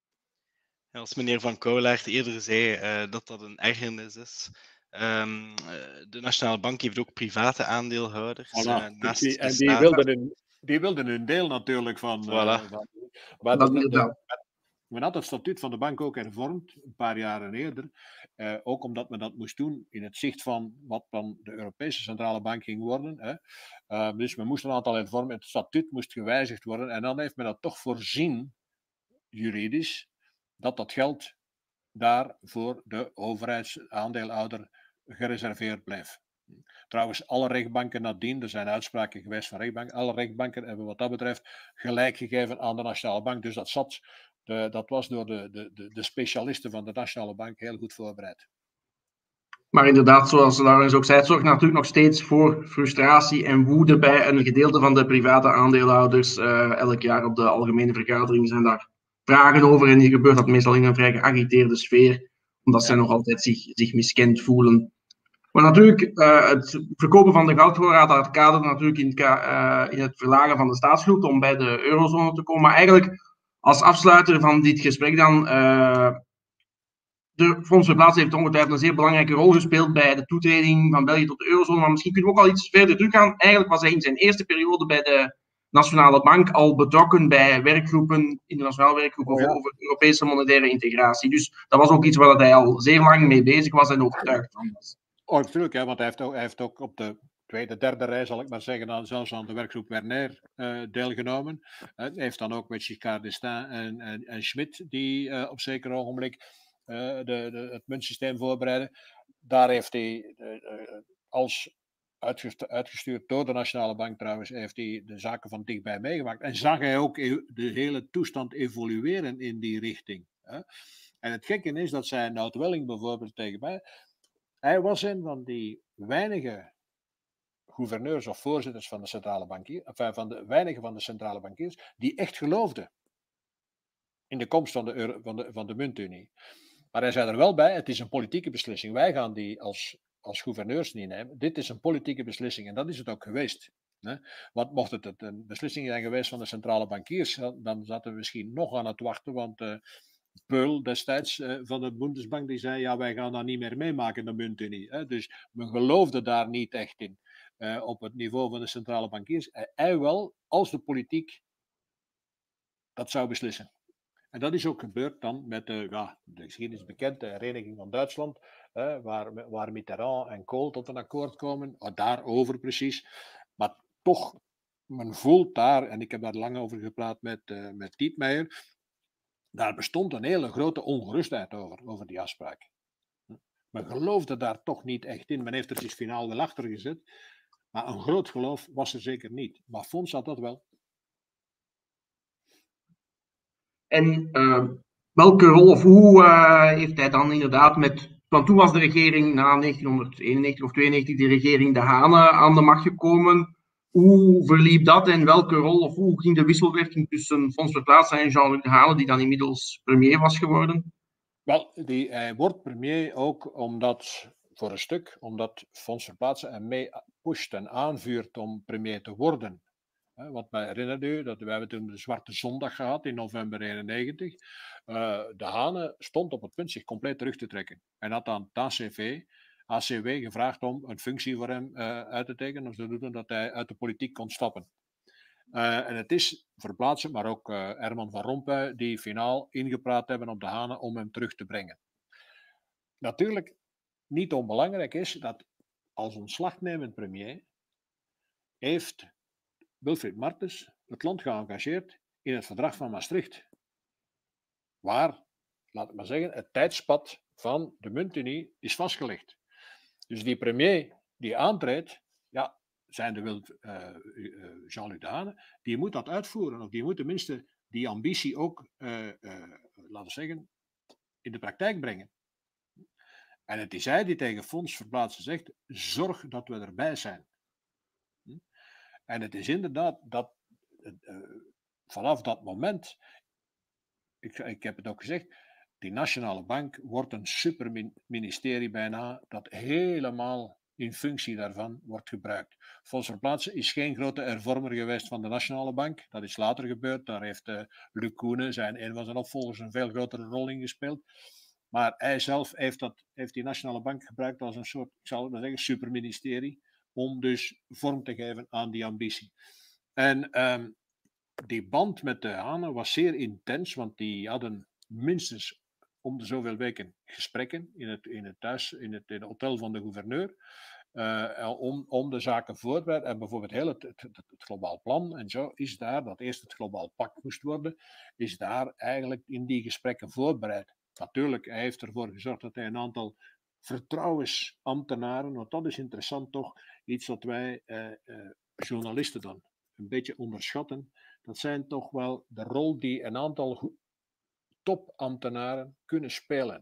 Als meneer Van Coulaert eerder zei uh, dat dat een ergernis is. Um, uh, de Nationale Bank heeft ook private aandeelhouders. Voilà. Uh, naast die, de en staat. die wilden, hun, die wilden hun deel natuurlijk van. Voilà. Uh, van maar dat de, de, men had het statuut van de bank ook hervormd, een paar jaren eerder. Uh, ook omdat men dat moest doen in het zicht van wat dan de Europese Centrale Bank ging worden. Hè. Uh, dus men moest een aantal hervormen, het statuut moest gewijzigd worden. En dan heeft men dat toch voorzien, juridisch, dat dat geld daar voor de overheidsaandeelhouder gereserveerd blijft. Trouwens, alle rechtbanken nadien, er zijn uitspraken geweest van rechtbanken, alle rechtbanken hebben wat dat betreft gelijk gegeven aan de Nationale Bank. Dus dat, zat, de, dat was door de, de, de specialisten van de Nationale Bank heel goed voorbereid. Maar inderdaad, zoals Laurens ook zei, het zorgt natuurlijk nog steeds voor frustratie en woede bij een gedeelte van de private aandeelhouders. Uh, elk jaar op de algemene vergadering zijn daar vragen over en hier gebeurt dat meestal in een vrij geagiteerde sfeer, omdat ja. zij nog altijd zich, zich miskend voelen. Maar natuurlijk, uh, het verkopen van de goudvoorraad, dat kadert natuurlijk in het, uh, in het verlagen van de staatsschuld om bij de eurozone te komen. Maar eigenlijk, als afsluiter van dit gesprek dan, uh, de Fonds Verplaatsen heeft ongetwijfeld een zeer belangrijke rol gespeeld bij de toetreding van België tot de eurozone. Maar misschien kunnen we ook al iets verder teruggaan. Eigenlijk was hij in zijn eerste periode bij de Nationale Bank al betrokken bij werkgroepen, internationale werkgroepen oh ja. over Europese monetaire integratie. Dus dat was ook iets waar hij al zeer lang mee bezig was en overtuigd van was. Oh, natuurlijk, hè, want hij heeft, ook, hij heeft ook op de tweede, derde rij, zal ik maar zeggen, dan zelfs aan de werkgroep Werner uh, deelgenomen. Uh, hij heeft dan ook met Giscard d'Estaing en, en, en Schmidt, die uh, op zeker ogenblik uh, de, de, het muntsysteem voorbereiden. Daar heeft hij, uh, uh, als uitgestuurd, uitgestuurd door de Nationale Bank trouwens, heeft hij de zaken van dichtbij meegemaakt. En zag hij ook de hele toestand evolueren in die richting. Hè. En het gekke is dat zij Nout Welling bijvoorbeeld tegen mij... Hij was een van die weinige gouverneurs of voorzitters van de centrale bankiers, enfin van de weinige van de centrale bankiers, die echt geloofden in de komst van de, Euro, van de, van de muntunie. Maar hij zei er wel bij, het is een politieke beslissing. Wij gaan die als, als gouverneurs niet nemen. Dit is een politieke beslissing en dat is het ook geweest. Hè? Want mocht het een beslissing zijn geweest van de centrale bankiers, dan zaten we misschien nog aan het wachten, want... Uh, Peul destijds uh, van de Bundesbank, die zei, ja, wij gaan dat niet meer meemaken, de muntunie. Hè? Dus men geloofde daar niet echt in, uh, op het niveau van de centrale bankiers. Uh, hij wel, als de politiek dat zou beslissen. En dat is ook gebeurd dan met de, ja, de geschiedenis bekend, de hereniging van Duitsland, uh, waar, waar Mitterrand en Kohl tot een akkoord komen, uh, daarover precies. Maar toch, men voelt daar, en ik heb daar lang over gepraat met, uh, met Tietmeyer, daar bestond een hele grote ongerustheid over, over die afspraak. Men geloofde daar toch niet echt in. Men heeft er zich finaal wel achter gezet. Maar een groot geloof was er zeker niet. Maar Fons had dat wel. En uh, welke rol of hoe uh, heeft hij dan inderdaad met... Want toen was de regering na negentienhonderdeenennegentig of tweeënnegentig de regering De Hane aan de macht gekomen. Hoe verliep dat en welke rol of hoe ging de wisselwerking tussen Fons Verplaatsen en Jean-Luc De Hane, die dan inmiddels premier was geworden? Wel, die, hij wordt premier ook omdat, voor een stuk, omdat Fons Verplaatsen hem mee pusht en aanvuurt om premier te worden. Want mij herinnert u dat we hebben toen de Zwarte Zondag gehad in november eenennegentig. Uh, De Hane stond op het punt zich compleet terug te trekken. En had aan het A C V, A C W gevraagd om een functie voor hem uh, uit te tekenen, of zodoende dat hij uit de politiek kon stappen. Uh, en het is Verplaatsen, maar ook uh, Herman van Rompuy, die finaal ingepraat hebben op De Hane om hem terug te brengen. Natuurlijk, niet onbelangrijk is dat als ontslagnemend premier heeft Wilfried Martens het land geëngageerd in het verdrag van Maastricht. Waar, laat ik maar zeggen, het tijdspad van de muntunie is vastgelegd. Dus die premier die aantreedt, ja, zijn de wil uh, uh, Jean-Luc De Hane, die moet dat uitvoeren. Of die moet tenminste die ambitie ook, uh, uh, laten we zeggen, in de praktijk brengen. En het is hij die tegen Fons Verplaatsen zegt, zorg dat we erbij zijn. En het is inderdaad dat uh, vanaf dat moment, ik, ik heb het ook gezegd, die nationale bank wordt een superministerie bijna, dat helemaal in functie daarvan wordt gebruikt. Fons Verplaatsen is geen grote hervormer geweest van de nationale bank. Dat is later gebeurd. Daar heeft uh, Luc Koenen, zijn, een van zijn opvolgers, een veel grotere rol in gespeeld. Maar hij zelf heeft, dat, heeft die nationale bank gebruikt als een soort, ik zal het maar zeggen, superministerie, om dus vorm te geven aan die ambitie. En um, die band met de Hanen was zeer intens, want die hadden minstens om de zoveel weken gesprekken in het, in het, thuis, in het, in het hotel van de gouverneur, uh, om, om de zaken voor te bereiden. En bijvoorbeeld heel het, het, het, het globaal plan en zo is daar, dat eerst het globaal pact moest worden, is daar eigenlijk in die gesprekken voorbereid. Natuurlijk, hij heeft ervoor gezorgd dat hij een aantal vertrouwensambtenaren, want dat is interessant toch, iets wat wij uh, uh, journalisten dan een beetje onderschatten, dat zijn toch wel de rol die een aantal topambtenaren kunnen spelen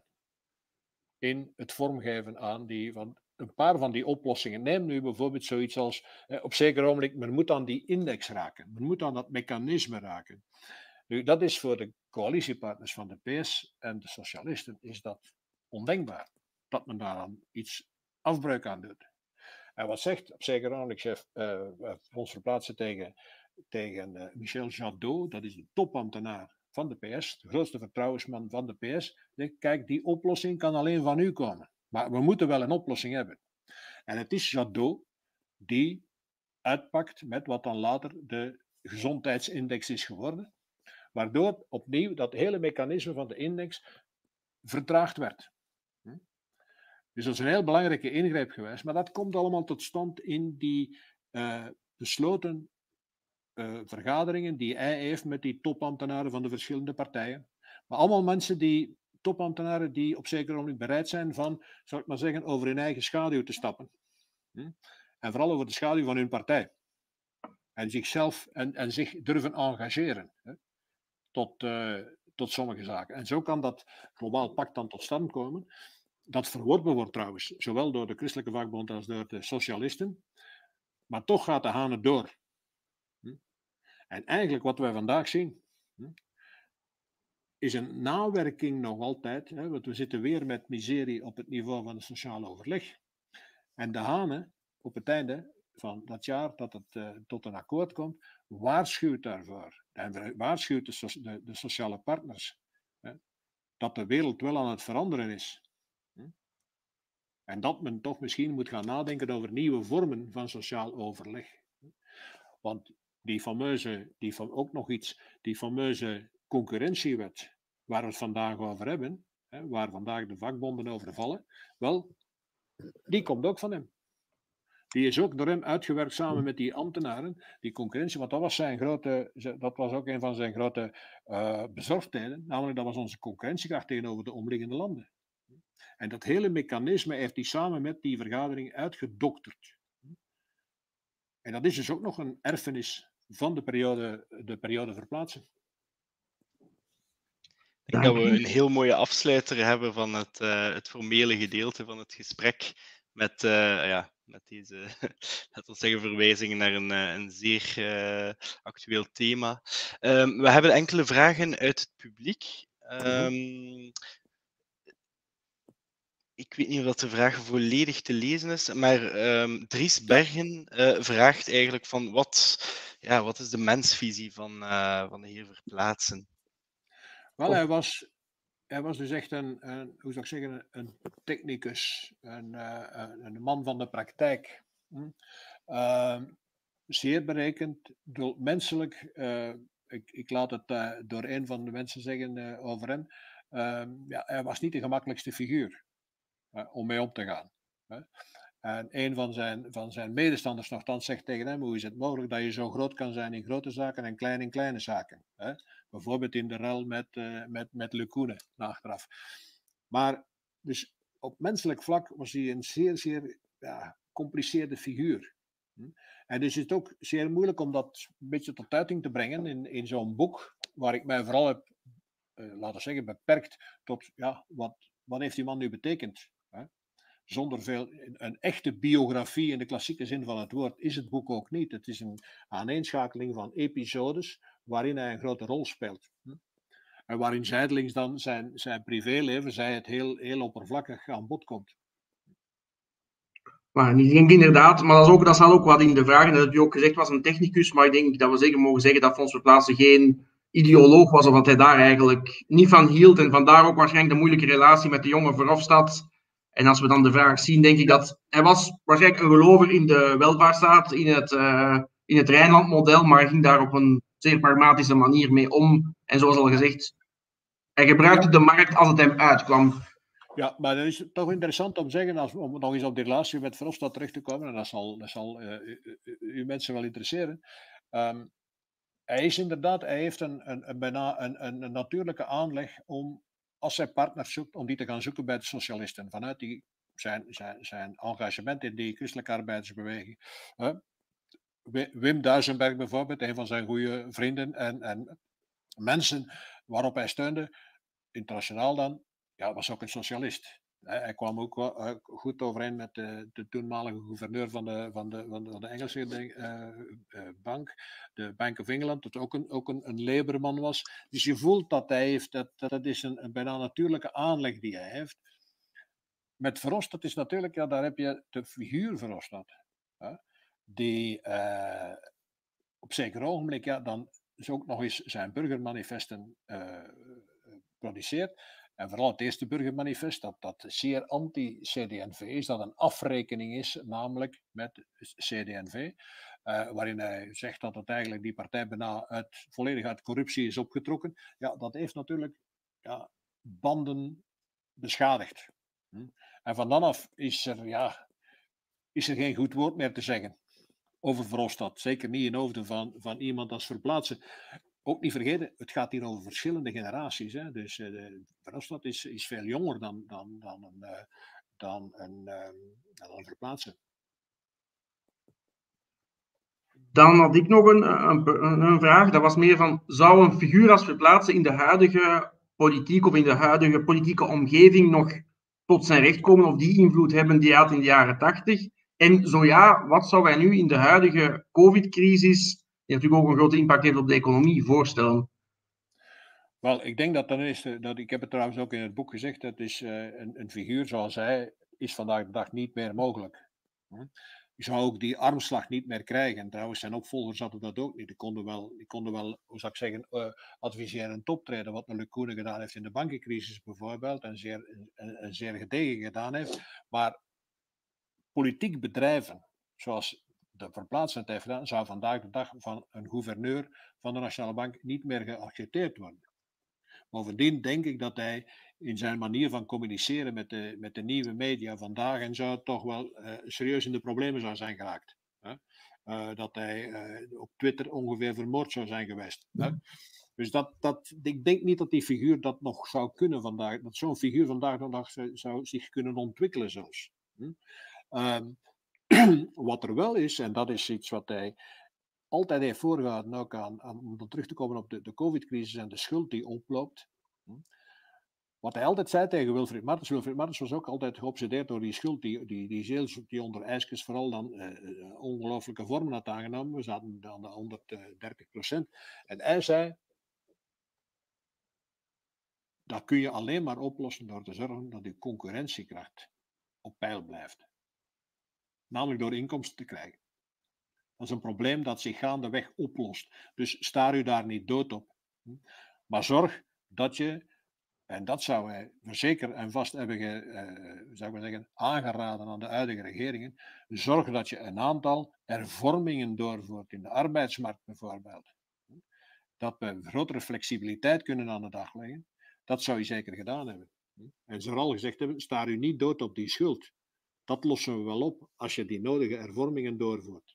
in het vormgeven aan die van een paar van die oplossingen. Neem nu bijvoorbeeld zoiets als, eh, op zeker ogenblik, men moet aan die index raken, men moet aan dat mechanisme raken. Nu, dat is voor de coalitiepartners van de P S en de socialisten is dat ondenkbaar, dat men daar aan iets afbreuk aan doet. En wat zegt op zeker ogenblik chef uh, Fons Verplaatsen tegen, tegen uh, Michel Jadot, dat is de topambtenaar van de P S, de grootste vertrouwensman van de P S, zegt, kijk, die oplossing kan alleen van u komen. Maar we moeten wel een oplossing hebben. En het is Jadot die uitpakt met wat dan later de gezondheidsindex is geworden, waardoor opnieuw dat hele mechanisme van de index vertraagd werd. Dus dat is een heel belangrijke ingreep geweest, maar dat komt allemaal tot stand in die uh, besloten uh, vergaderingen die hij heeft met die topambtenaren van de verschillende partijen. Maar allemaal mensen die, topambtenaren die op zeker moment bereid zijn van, zou ik maar zeggen, over hun eigen schaduw te stappen. Hm? En vooral over de schaduw van hun partij. En zichzelf en, en zich durven engageren. Hè? Tot, uh, tot sommige zaken. En zo kan dat globaal pact dan tot stand komen. Dat verworpen wordt trouwens, zowel door de Christelijke Vakbond als door de socialisten. Maar toch gaat de Hanen door. En eigenlijk wat wij vandaag zien, is een nawerking nog altijd. Want we zitten weer met miserie op het niveau van het sociale overleg. En de Hanen, op het einde van dat jaar, dat het uh, tot een akkoord komt, waarschuwt daarvoor. En waarschuwt de, so- de, de sociale partners. Hè, dat de wereld wel aan het veranderen is. En dat men toch misschien moet gaan nadenken over nieuwe vormen van sociaal overleg. Want die fameuze, die van, ook nog iets, die fameuze concurrentiewet, waar we het vandaag over hebben, hè, waar vandaag de vakbonden over vallen, wel, die komt ook van hem. Die is ook door hem uitgewerkt samen met die ambtenaren, die concurrentie, want dat was, zijn grote, dat was ook een van zijn grote uh, bezorgdheden, namelijk dat was onze concurrentiekracht tegenover de omliggende landen. En dat hele mechanisme heeft hij samen met die vergadering uitgedokterd. En dat is dus ook nog een erfenis van de periode, de periode Verplaatsen. Ik denk dat we een heel mooie afsluiter hebben van het, uh, het formele gedeelte van het gesprek. Met, uh, ja, met deze, laten we zeggen, verwijzingen naar een, een zeer uh, actueel thema. Um, we hebben enkele vragen uit het publiek. Um, Ik weet niet of dat de vraag volledig te lezen is, maar um, Dries Bergen uh, vraagt eigenlijk van wat, ja, wat is de mensvisie van, uh, van de heer Verplaatsen? Wel, hij was, hij was dus echt een, een, hoe zou ik zeggen, een technicus, een, uh, een man van de praktijk. Hm? Uh, zeer berekend, menselijk. Uh, ik, ik laat het uh, door een van de mensen zeggen uh, over hem. Uh, ja, hij was niet de gemakkelijkste figuur. Uh, om mee om te gaan. Hè. En een van zijn, van zijn medestanders nogthans zegt tegen hem, hoe is het mogelijk dat je zo groot kan zijn in grote zaken en klein in kleine zaken. Hè? Bijvoorbeeld in de ruil met, uh, met, met Le Koenen, achteraf. Maar dus op menselijk vlak was hij een zeer, zeer ja, compliceerde figuur. Hm? En dus is het ook zeer moeilijk om dat een beetje tot uiting te brengen in, in zo'n boek, waar ik mij vooral heb, uh, laten we zeggen, beperkt tot, ja, wat, wat heeft die man nu betekend? Zonder veel, een echte biografie in de klassieke zin van het woord is het boek ook niet. Het is een aaneenschakeling van episodes waarin hij een grote rol speelt. En waarin zijdelings dan zijn, zijn privéleven, zij het heel, heel oppervlakkig aan bod komt. Maar ik denk inderdaad, maar dat, is ook, dat staat ook wat in de vraag, en dat heb je ook gezegd, was een technicus, maar ik denk dat we zeker mogen zeggen dat Fons Verplaatsen geen ideoloog was, of dat hij daar eigenlijk niet van hield, en vandaar ook waarschijnlijk de moeilijke relatie met de jonge Verhofstadt. En als we dan de vraag zien, denk ik dat hij was waarschijnlijk een gelover in de welvaartsstaat, in het, uh, in het Rijnland-model, maar hij ging daar op een zeer pragmatische manier mee om. En zoals al gezegd, hij gebruikte de markt als het hem uitkwam. Ja, maar het is toch interessant om te zeggen, als, om nog eens op die relatie met Verhofstadt terug te komen, en dat zal, dat zal uh, u, u, u mensen wel interesseren. Um, hij is inderdaad, hij heeft een, een, een, bijna een, een, een natuurlijke aanleg om, als hij partners zoekt, om die te gaan zoeken bij de socialisten. Vanuit die, zijn, zijn, zijn engagement in die christelijke arbeidersbeweging. Uh, Wim Duisenberg bijvoorbeeld, een van zijn goede vrienden en, en mensen waarop hij steunde, internationaal dan, ja, was ook een socialist. Hij kwam ook uh, goed overeen met de, de toenmalige gouverneur van de, van de, van de, van de Engelse uh, uh, bank, de Bank of England, dat ook een, ook een, een Labourman was. Dus je voelt dat hij heeft, dat, dat is een, een bijna natuurlijke aanleg die hij heeft. Met Verhofstadt is natuurlijk, ja, daar heb je de figuur Verhofstadt, hè, die uh, op zeker ogenblik, ja, dan is ook nog eens zijn burgermanifesten uh, produceert. En vooral het eerste burgermanifest, dat, dat zeer anti-C D en V is, dat een afrekening is, namelijk met C D en V, uh, waarin hij zegt dat het eigenlijk die partij bijna uit, volledig uit corruptie is opgetrokken. Ja, dat heeft natuurlijk ja, banden beschadigd. Hm? En van dan af is er, ja, is er geen goed woord meer te zeggen over Verhofstadt. Zeker niet in hoofden van, van iemand als Verplaatsen. Ook niet vergeten, het gaat hier over verschillende generaties. Hè? Dus uh, Verhofstadt is, is veel jonger dan, dan, dan, een, uh, dan, een, uh, dan een Verplaatsen. Dan had ik nog een, een, een vraag. Dat was meer van, zou een figuur als Verplaatsen in de huidige politiek of in de huidige politieke omgeving nog tot zijn recht komen of die invloed hebben die hij had in de jaren tachtig? En zo ja, wat zou hij nu in de huidige COVID-crisis, die natuurlijk ook een grote impact heeft op de economie, voorstellen? Wel, ik denk dat ten eerste, dat, ik heb het trouwens ook in het boek gezegd, dat is uh, een, een figuur zoals hij is vandaag de dag niet meer mogelijk. Hm? Je zou ook die armslag niet meer krijgen. En trouwens, zijn opvolgers hadden dat ook niet. Die konden wel, die konden wel hoe zou ik zeggen, uh, adviserend optreden, wat Luc Koenen gedaan heeft in de bankencrisis bijvoorbeeld, en zeer, en, en zeer gedegen gedaan heeft. Maar politiek bedrijven, zoals de Verplaatsend heeft gedaan, zou vandaag de dag van een gouverneur van de Nationale Bank niet meer geaccepteerd worden. Bovendien denk ik dat hij in zijn manier van communiceren met de, met de nieuwe media vandaag en zo toch wel uh, serieus in de problemen zou zijn geraakt. Hè? Uh, dat hij uh, op Twitter ongeveer vermoord zou zijn geweest. Hè? Dus dat, dat, ik denk niet dat die figuur dat nog zou kunnen vandaag. Dat zo'n figuur vandaag de dag zou, zou zich kunnen ontwikkelen zelfs. Hm? Um, wat er wel is, en dat is iets wat hij altijd heeft voorgehouden, ook aan, aan, om dan terug te komen op de, de COVID-crisis en de schuld die oploopt. Hm? Wat hij altijd zei tegen Wilfried Martens, Wilfried Martens was ook altijd geobsedeerd door die schuld, die, die, die, die onder IJskes vooral dan uh, ongelooflijke vormen had aangenomen. We zaten aan de honderddertig procent. En hij zei, dat kun je alleen maar oplossen door te zorgen dat je concurrentiekracht op peil blijft. Namelijk door inkomsten te krijgen. Dat is een probleem dat zich gaandeweg oplost. Dus staar u daar niet dood op. Maar zorg dat je, en dat zou hij zeker en vast hebben ge, uh, zou ik maar zeggen, aangeraden aan de huidige regeringen, zorg dat je een aantal hervormingen doorvoert in de arbeidsmarkt bijvoorbeeld. Dat we grotere flexibiliteit kunnen aan de dag leggen. Dat zou je zeker gedaan hebben. En vooral gezegd hebben, staar u niet dood op die schuld. Dat lossen we wel op als je die nodige hervormingen doorvoert.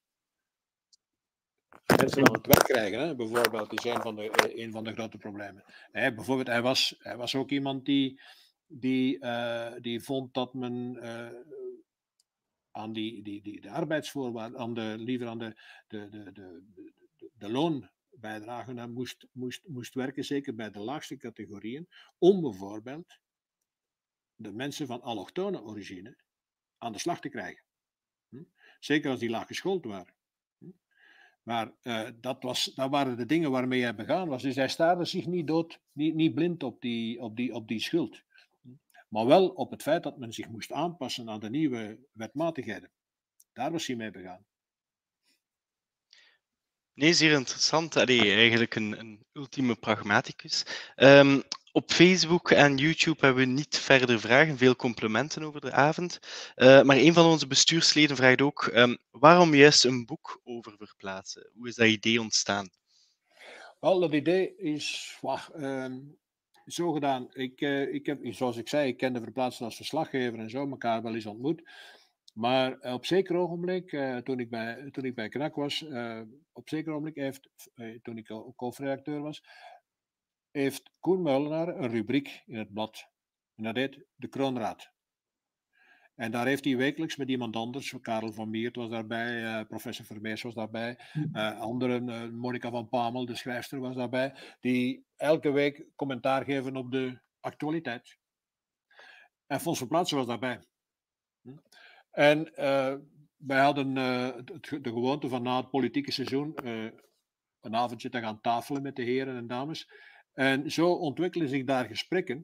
Mensen aan het werk krijgen, hè? Bijvoorbeeld, die zijn van de, een van de grote problemen. Hij, bijvoorbeeld, hij was, hij was ook iemand die, die, uh, die vond dat men uh, aan die, die, die, de arbeidsvoorwaarden, aan de, liever aan de, de, de, de, de, de loonbijdragen moest, moest, moest werken, zeker bij de laagste categorieën, om bijvoorbeeld de mensen van allochtone origine aan de slag te krijgen. Hm? Zeker als die laag geschoold waren. Maar uh, dat, was, dat waren de dingen waarmee hij begaan was. Dus hij staarde zich niet dood, niet, niet blind op die, op, die, op die schuld. Maar wel op het feit dat men zich moest aanpassen aan de nieuwe wetmatigheden. Daar was hij mee begaan. Nee, zeer interessant. Allee, eigenlijk een, een ultieme pragmaticus. Um, op Facebook en YouTube hebben we niet verder vragen. Veel complimenten over de avond. Uh, maar een van onze bestuursleden vraagt ook, um, waarom juist een boek over verplaatsen? Hoe is dat idee ontstaan? Wel, dat idee is wacht, um, zo gedaan. Ik, uh, ik heb, zoals ik zei, ik ken de verplaatsen als verslaggever en zo, elkaar wel eens ontmoet. Maar uh, op zeker ogenblik, uh, toen, ik bij, toen ik bij K N A K was, uh, op zeker ogenblik heeft, uh, toen ik ook hoofdredacteur was, heeft Koen Meulenaar een rubriek in het blad. En dat heet De Kroonraad. En daar heeft hij wekelijks met iemand anders, Karel van Miert was daarbij, uh, professor Vermeers was daarbij, uh, anderen, uh, Monica van Pamel, de schrijfster, was daarbij, die elke week commentaar geven op de actualiteit. En Fons Verplaatsen was daarbij. Hm? En uh, wij hadden uh, de gewoonte van na het politieke seizoen uh, een avondje te gaan tafelen met de heren en dames. En zo ontwikkelen zich daar gesprekken.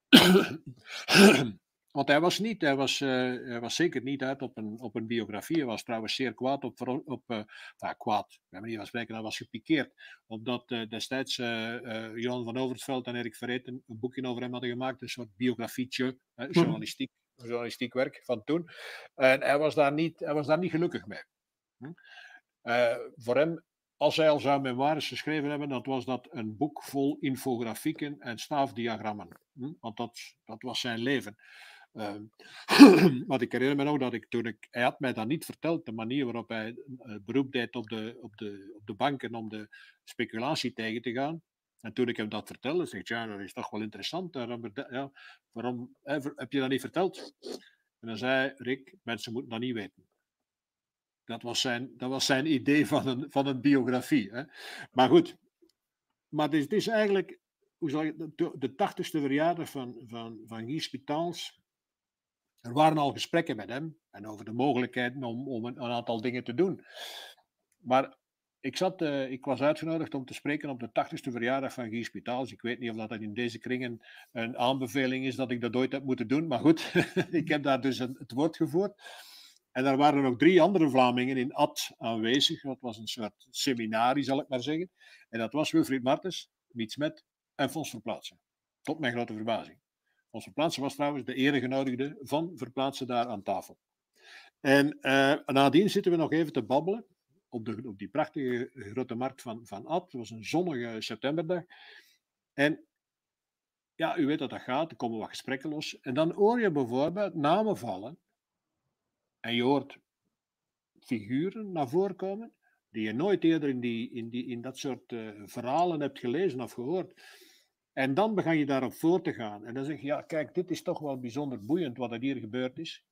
Want hij was niet, hij was, uh, hij was zeker niet uit op een, op een biografie. Hij was trouwens zeer kwaad op, op uh, nou, kwaad, bij manier van spreken, hij was gepikeerd. Omdat uh, destijds uh, uh, Johan van Overtveld en Erik Verreet een, een boekje over hem hadden gemaakt, een soort biografietje, uh, journalistiek, journalistiek werk van toen. En hij was daar niet, hij was daar niet gelukkig mee. Hm? Uh, voor hem, als hij al zou memoires geschreven hebben, dat was dat een boek vol infografieken en staafdiagrammen. Hm? Want dat, dat was zijn leven. Uh, want ik herinner me nog dat ik toen ik, hij had mij dat niet verteld, de manier waarop hij uh, beroep deed op de, op, de, op de banken om de speculatie tegen te gaan. En toen ik hem dat vertelde, zei ik, ja, dat is toch wel interessant. Waarom, ja, waarom hè, heb je dat niet verteld? En dan zei Rick, mensen moeten dat niet weten. Dat was zijn, dat was zijn idee van een, van een biografie. Hè. Maar goed, maar het is, het is eigenlijk, hoe zal je, de, de tachtigste verjaardag van, van, van Guy Spitaals. Er waren al gesprekken met hem en over de mogelijkheden om, om een, een aantal dingen te doen. Maar ik, zat, uh, ik was uitgenodigd om te spreken op de tachtigste verjaardag van Guy Spitaals. Ik weet niet of dat in deze kringen een aanbeveling is dat ik dat ooit heb moeten doen. Maar goed, ik heb daar dus een, het woord gevoerd. En er waren nog drie andere Vlamingen in Ad aanwezig. Dat was een soort seminarie, zal ik maar zeggen. En dat was Wilfried Martens, Miet Smet en Fons Verplaatsen. Tot mijn grote verbazing. Fons Verplaatsen was trouwens de eregenodigde van Verplaatsen daar aan tafel. En uh, nadien zitten we nog even te babbelen op, de, op die prachtige grote markt van, van Ad. Het was een zonnige septemberdag. En ja, u weet dat dat gaat. Er komen wat gesprekken los. En dan hoor je bijvoorbeeld namen vallen. En je hoort figuren naar voren komen die je nooit eerder in, die, in, die, in dat soort uh, verhalen hebt gelezen of gehoord. En dan begin je daarop voor te gaan. En dan zeg je, ja, kijk, dit is toch wel bijzonder boeiend wat er hier gebeurd is.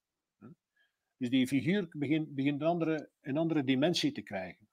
Dus die figuur begint, begint een, andere, een andere dimensie te krijgen.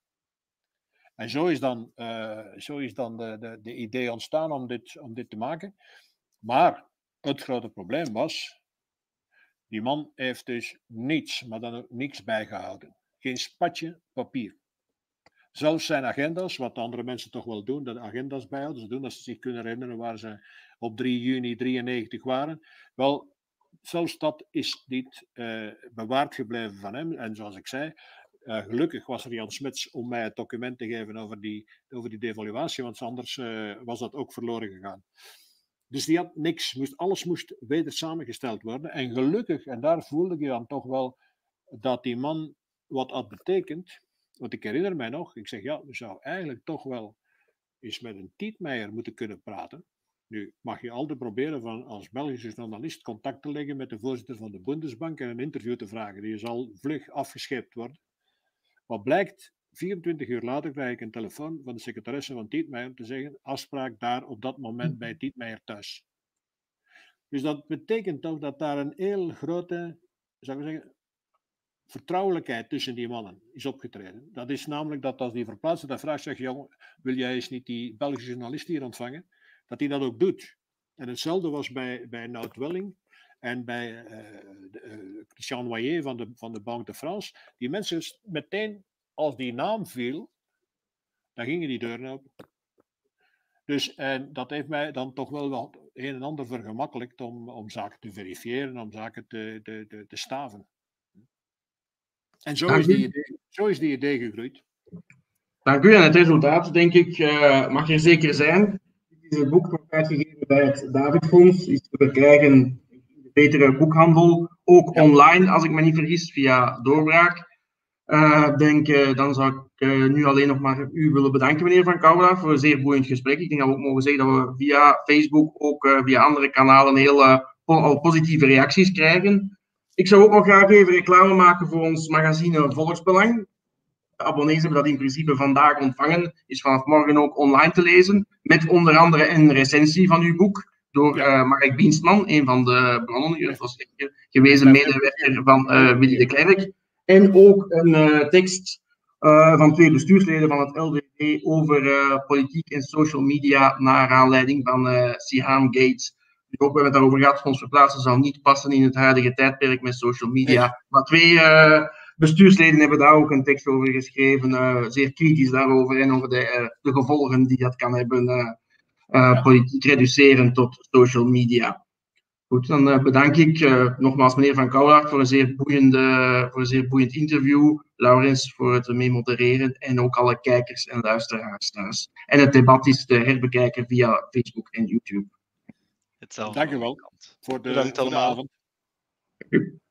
En zo is dan, uh, zo is dan de, de, de idee ontstaan om dit, om dit te maken. Maar het grote probleem was, die man heeft dus niets, maar dan ook niks bijgehouden. Geen spatje papier. Zelfs zijn agenda's, wat andere mensen toch wel doen, dat agenda's bijhouden. Ze doen dat ze zich kunnen herinneren waar ze op drie juni drieënnegentig waren. Wel, zelfs dat is niet uh, bewaard gebleven van hem. En zoals ik zei, uh, gelukkig was er Jan Smets om mij het document te geven over die, over die devaluatie, want anders uh, was dat ook verloren gegaan. Dus die had niks, moest, alles moest weder samengesteld worden. En gelukkig, en daar voelde je dan toch wel dat die man wat had betekend. Want ik herinner mij nog, ik zeg ja, we zouden eigenlijk toch wel eens met een Tietmeyer moeten kunnen praten. Nu mag je altijd proberen van als Belgische journalist contact te leggen met de voorzitter van de Bundesbank en een interview te vragen. Die zal vlug afgescheept worden. Wat blijkt, vierentwintig uur later krijg ik een telefoon van de secretaresse van Tietmeyer om te zeggen, afspraak daar op dat moment bij Tietmeyer thuis. Dus dat betekent toch dat daar een heel grote, zou ik zeggen, vertrouwelijkheid tussen die mannen is opgetreden. Dat is namelijk dat als die verplaatser dat vraagt, zegt, jongen, wil jij eens niet die Belgische journalist hier ontvangen? Dat hij dat ook doet. En hetzelfde was bij, bij Nout Welling en bij uh, de, uh, Christian Noyer van de, van de Banque de France. Die mensen meteen, als die naam viel, dan gingen die deuren open. Dus en dat heeft mij dan toch wel wat een en ander vergemakkelijkt om, om zaken te verifiëren, om zaken te, te, te, te staven. En zo is, die idee, zo is die idee gegroeid. Dank u. En het resultaat, denk ik, uh, mag er zeker zijn. Dit boek wordt uitgegeven bij het Davidfonds. Is te verkrijgen in de betere boekhandel. Ook ja. online, als ik me niet vergis, via Doorbraak. Uh, denk, uh, dan zou ik uh, nu alleen nog maar u willen bedanken, meneer Van Kouwelaar, voor een zeer boeiend gesprek. Ik denk dat we ook mogen zeggen dat we via Facebook, ook uh, via andere kanalen, heel uh, al positieve reacties krijgen. Ik zou ook nog graag even reclame maken voor ons magazine Volksbelang. De abonnees hebben dat in principe vandaag ontvangen. Is vanaf morgen ook online te lezen. Met onder andere een recensie van uw boek. Door ja. uh, Mark Bienstman, een van de bronnen. U was gewezen medewerker van uh, Willy de Klerk. En ook een uh, tekst uh, van twee bestuursleden van het L V V over uh, politiek en social media. Naar aanleiding van uh, Siham Gates. Dus ook we hebben het daarover gehad. Ons verplaatsen zal niet passen in het huidige tijdperk met social media. Nee. Maar twee uh, bestuursleden hebben daar ook een tekst over geschreven. Uh, zeer kritisch daarover en over de, uh, de gevolgen die dat kan hebben. Uh, uh, ja. Politiek reduceren tot social media. Goed, dan uh, bedank ik uh, nogmaals meneer Van Kouwelaar voor een zeer boeiende, voor een zeer boeiend interview. Laurens voor het mee modereren en ook alle kijkers en luisteraars thuis. En het debat is te herbekijken via Facebook en YouTube. Hetzelfde. Dank u wel voor de, Bedankt voor de avond. Dank u.